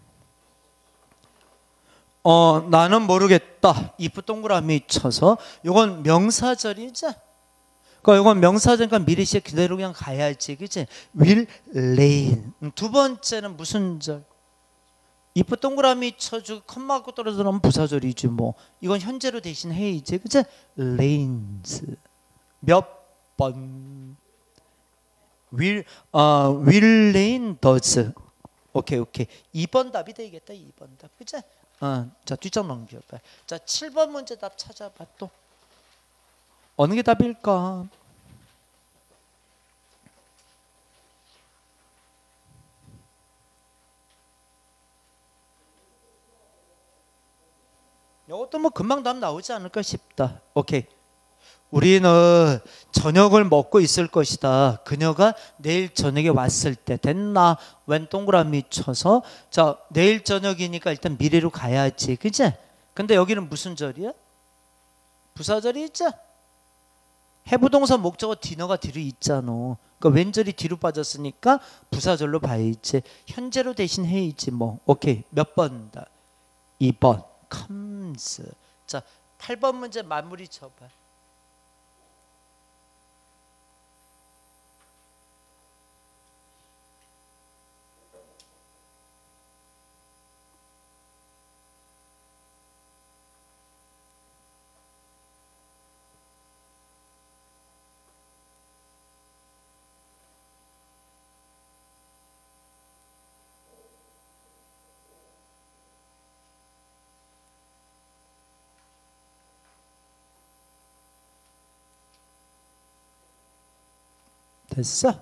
나는 모르겠다. if 동그라미 쳐서 요건 명사절이죠? 그러니까 요건 명사절이니까 미래 시제 그대로 그냥 가야지. 그치? will rain. 두 번째는 무슨 절? if 동그라미 쳐주고 컴마하고 떨어져 나오면 부사절이지 뭐. 이건 현재로 대신 해야지. 그치? rains. 몇 번? will rain does. 오케이. 2번 답이 되겠다. 2번 답. 그치? 자, 뒷장 넘겨봐. 자, 7번 문제 답 찾아봐. 또 어느 게 답일까? 이것도 뭐 금방 답 나오지 않을까 싶다. 오케이. 우리는 저녁을 먹고 있을 것이다. 그녀가 내일 저녁에 왔을 때. 됐나? 웬 동그라미 쳐서. 자, 내일 저녁이니까 일단 미래로 가야지. 그치? 근데 여기는 무슨 절이야? 부사절이 있죠? 해부동사 목적어 디너가 뒤로 있잖아. 그러니까 왼절이 뒤로 빠졌으니까 부사절로 봐야지. 현재로 대신 해야지 뭐. 오케이. 몇 번다? 2번. comes. 자, 8번 문제 마무리 쳐봐. 됐어?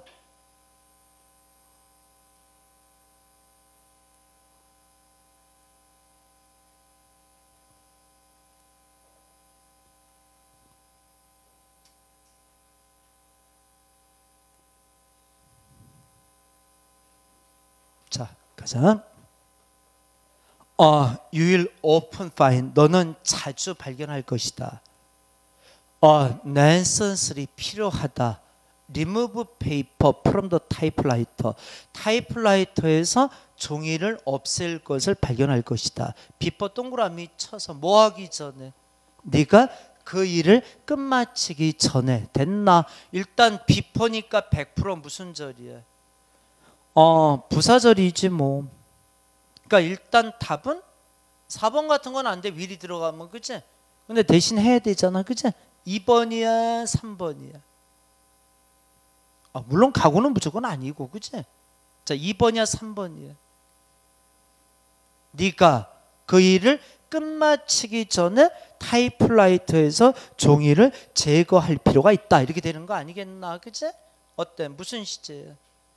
자, 가자. You will often find. 너는 자주 발견할 것이다. necessary 필요하다. remove paper from the typewriter. 타이프라이터에서 종이를 없앨 것을 발견할 것이다. before 동그라미 쳐서 뭐 하기 전에? 네가 그 일을 끝마치기 전에. 됐나? 일단 비포니까 100% 무슨 절이야? 부사절이지 뭐. 그러니까 일단 답은 4번 같은 건 안 돼. will이 들어가면. 그치? 근데 대신 해야 되잖아. 그치? 2번이야 3번이야. 물론 각오는 무조건 아니고. 그치? 자, 2번이야 3번이야. 네가 그 일을 끝마치기 전에 타이프라이터에서 종이를 제거할 필요가 있다. 이렇게 되는 거 아니겠나? 그치? 어때? 무슨 시제야?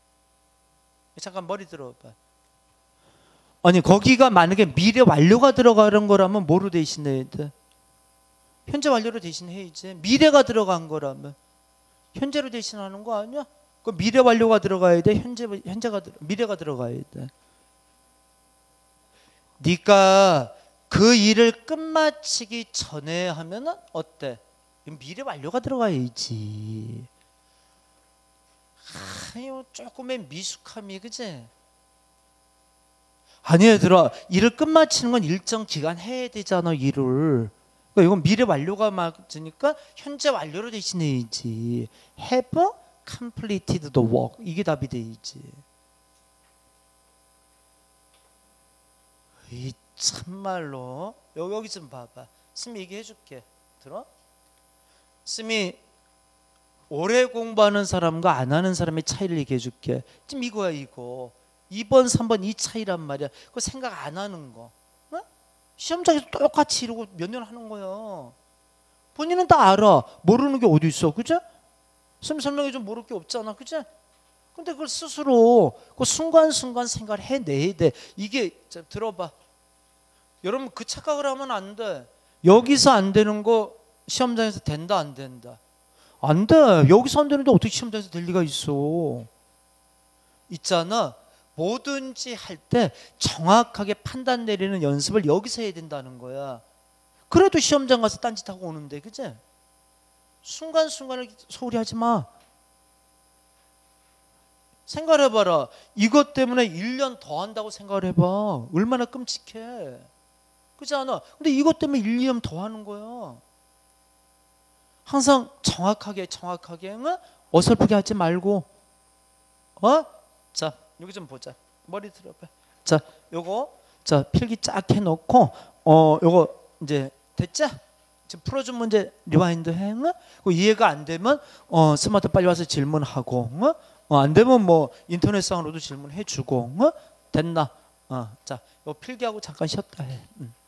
잠깐 머리 들어봐. 아니 거기가 만약에 미래 완료가 들어가는 거라면 뭐로 대신해야 돼? 현재 완료로 대신해야지. 미래가 들어간 거라면 현재로 대신하는 거 아니야? 그 미래 완료가 들어가야 돼. 미래가 들어가야 돼. 네가 그 일을 끝마치기 전에 하면은 어때? 미래 완료가 들어가야지. 이거 조금의 미숙함이 그지? 아니 얘들아, 일을 끝마치는 건 일정 기간 해야 되잖아. 일을. 그러니까 이건 미래 완료가 맞으니까 현재 완료로 대신해야지. Have completed the work. 이게 답이 되지. 이 참말로 여기 좀 봐봐. 스미 얘기해 줄게. 들어? 스미 오래 공부하는 사람과 안 하는 사람의 차이를 얘기해 줄게. 지금 이거야 이거. 2번 3번 이 차이란 말이야. 그거 생각 안 하는 거. 어? 시험장에서 똑같이 이러고 몇 년 하는 거야. 본인은 다 알아. 모르는 게 어디 있어. 그죠? 스미 설명해 좀 모를 게 없잖아. 그죠? 근데 그걸 스스로 그 순간순간 생각을 해내야 돼. 이게 들어봐. 여러분 그 착각을 하면 안 돼. 여기서 안 되는 거 시험장에서 된다 안 된다? 안 돼. 여기서 안 되는데 어떻게 시험장에서 될 리가 있어. 있잖아. 뭐든지 할 때 정확하게 판단 내리는 연습을 여기서 해야 된다는 거야. 그래도 시험장 가서 딴짓하고 오는데 그치? 순간순간을 소홀히 하지 마. 생각을 해봐라. 이것 때문에 1년 더 한다고 생각을 해봐. 얼마나 끔찍해. 그렇지 않아? 근데 이것 때문에 1, 2년 더 하는 거야. 항상 정확하게 어설프게 하지 말고. 자, 여기 좀 보자. 머리 들어봐. 자, 요거 자 필기 쫙 해놓고 요거 이제 됐죠? 지금 풀어준 문제 리와인드 해. 이해가 안 되면 스마트 빨리 와서 질문하고. 안 되면 뭐 인터넷상으로도 질문해주고. 됐나? 자, 요 필기하고 잠깐 쉬었다 해.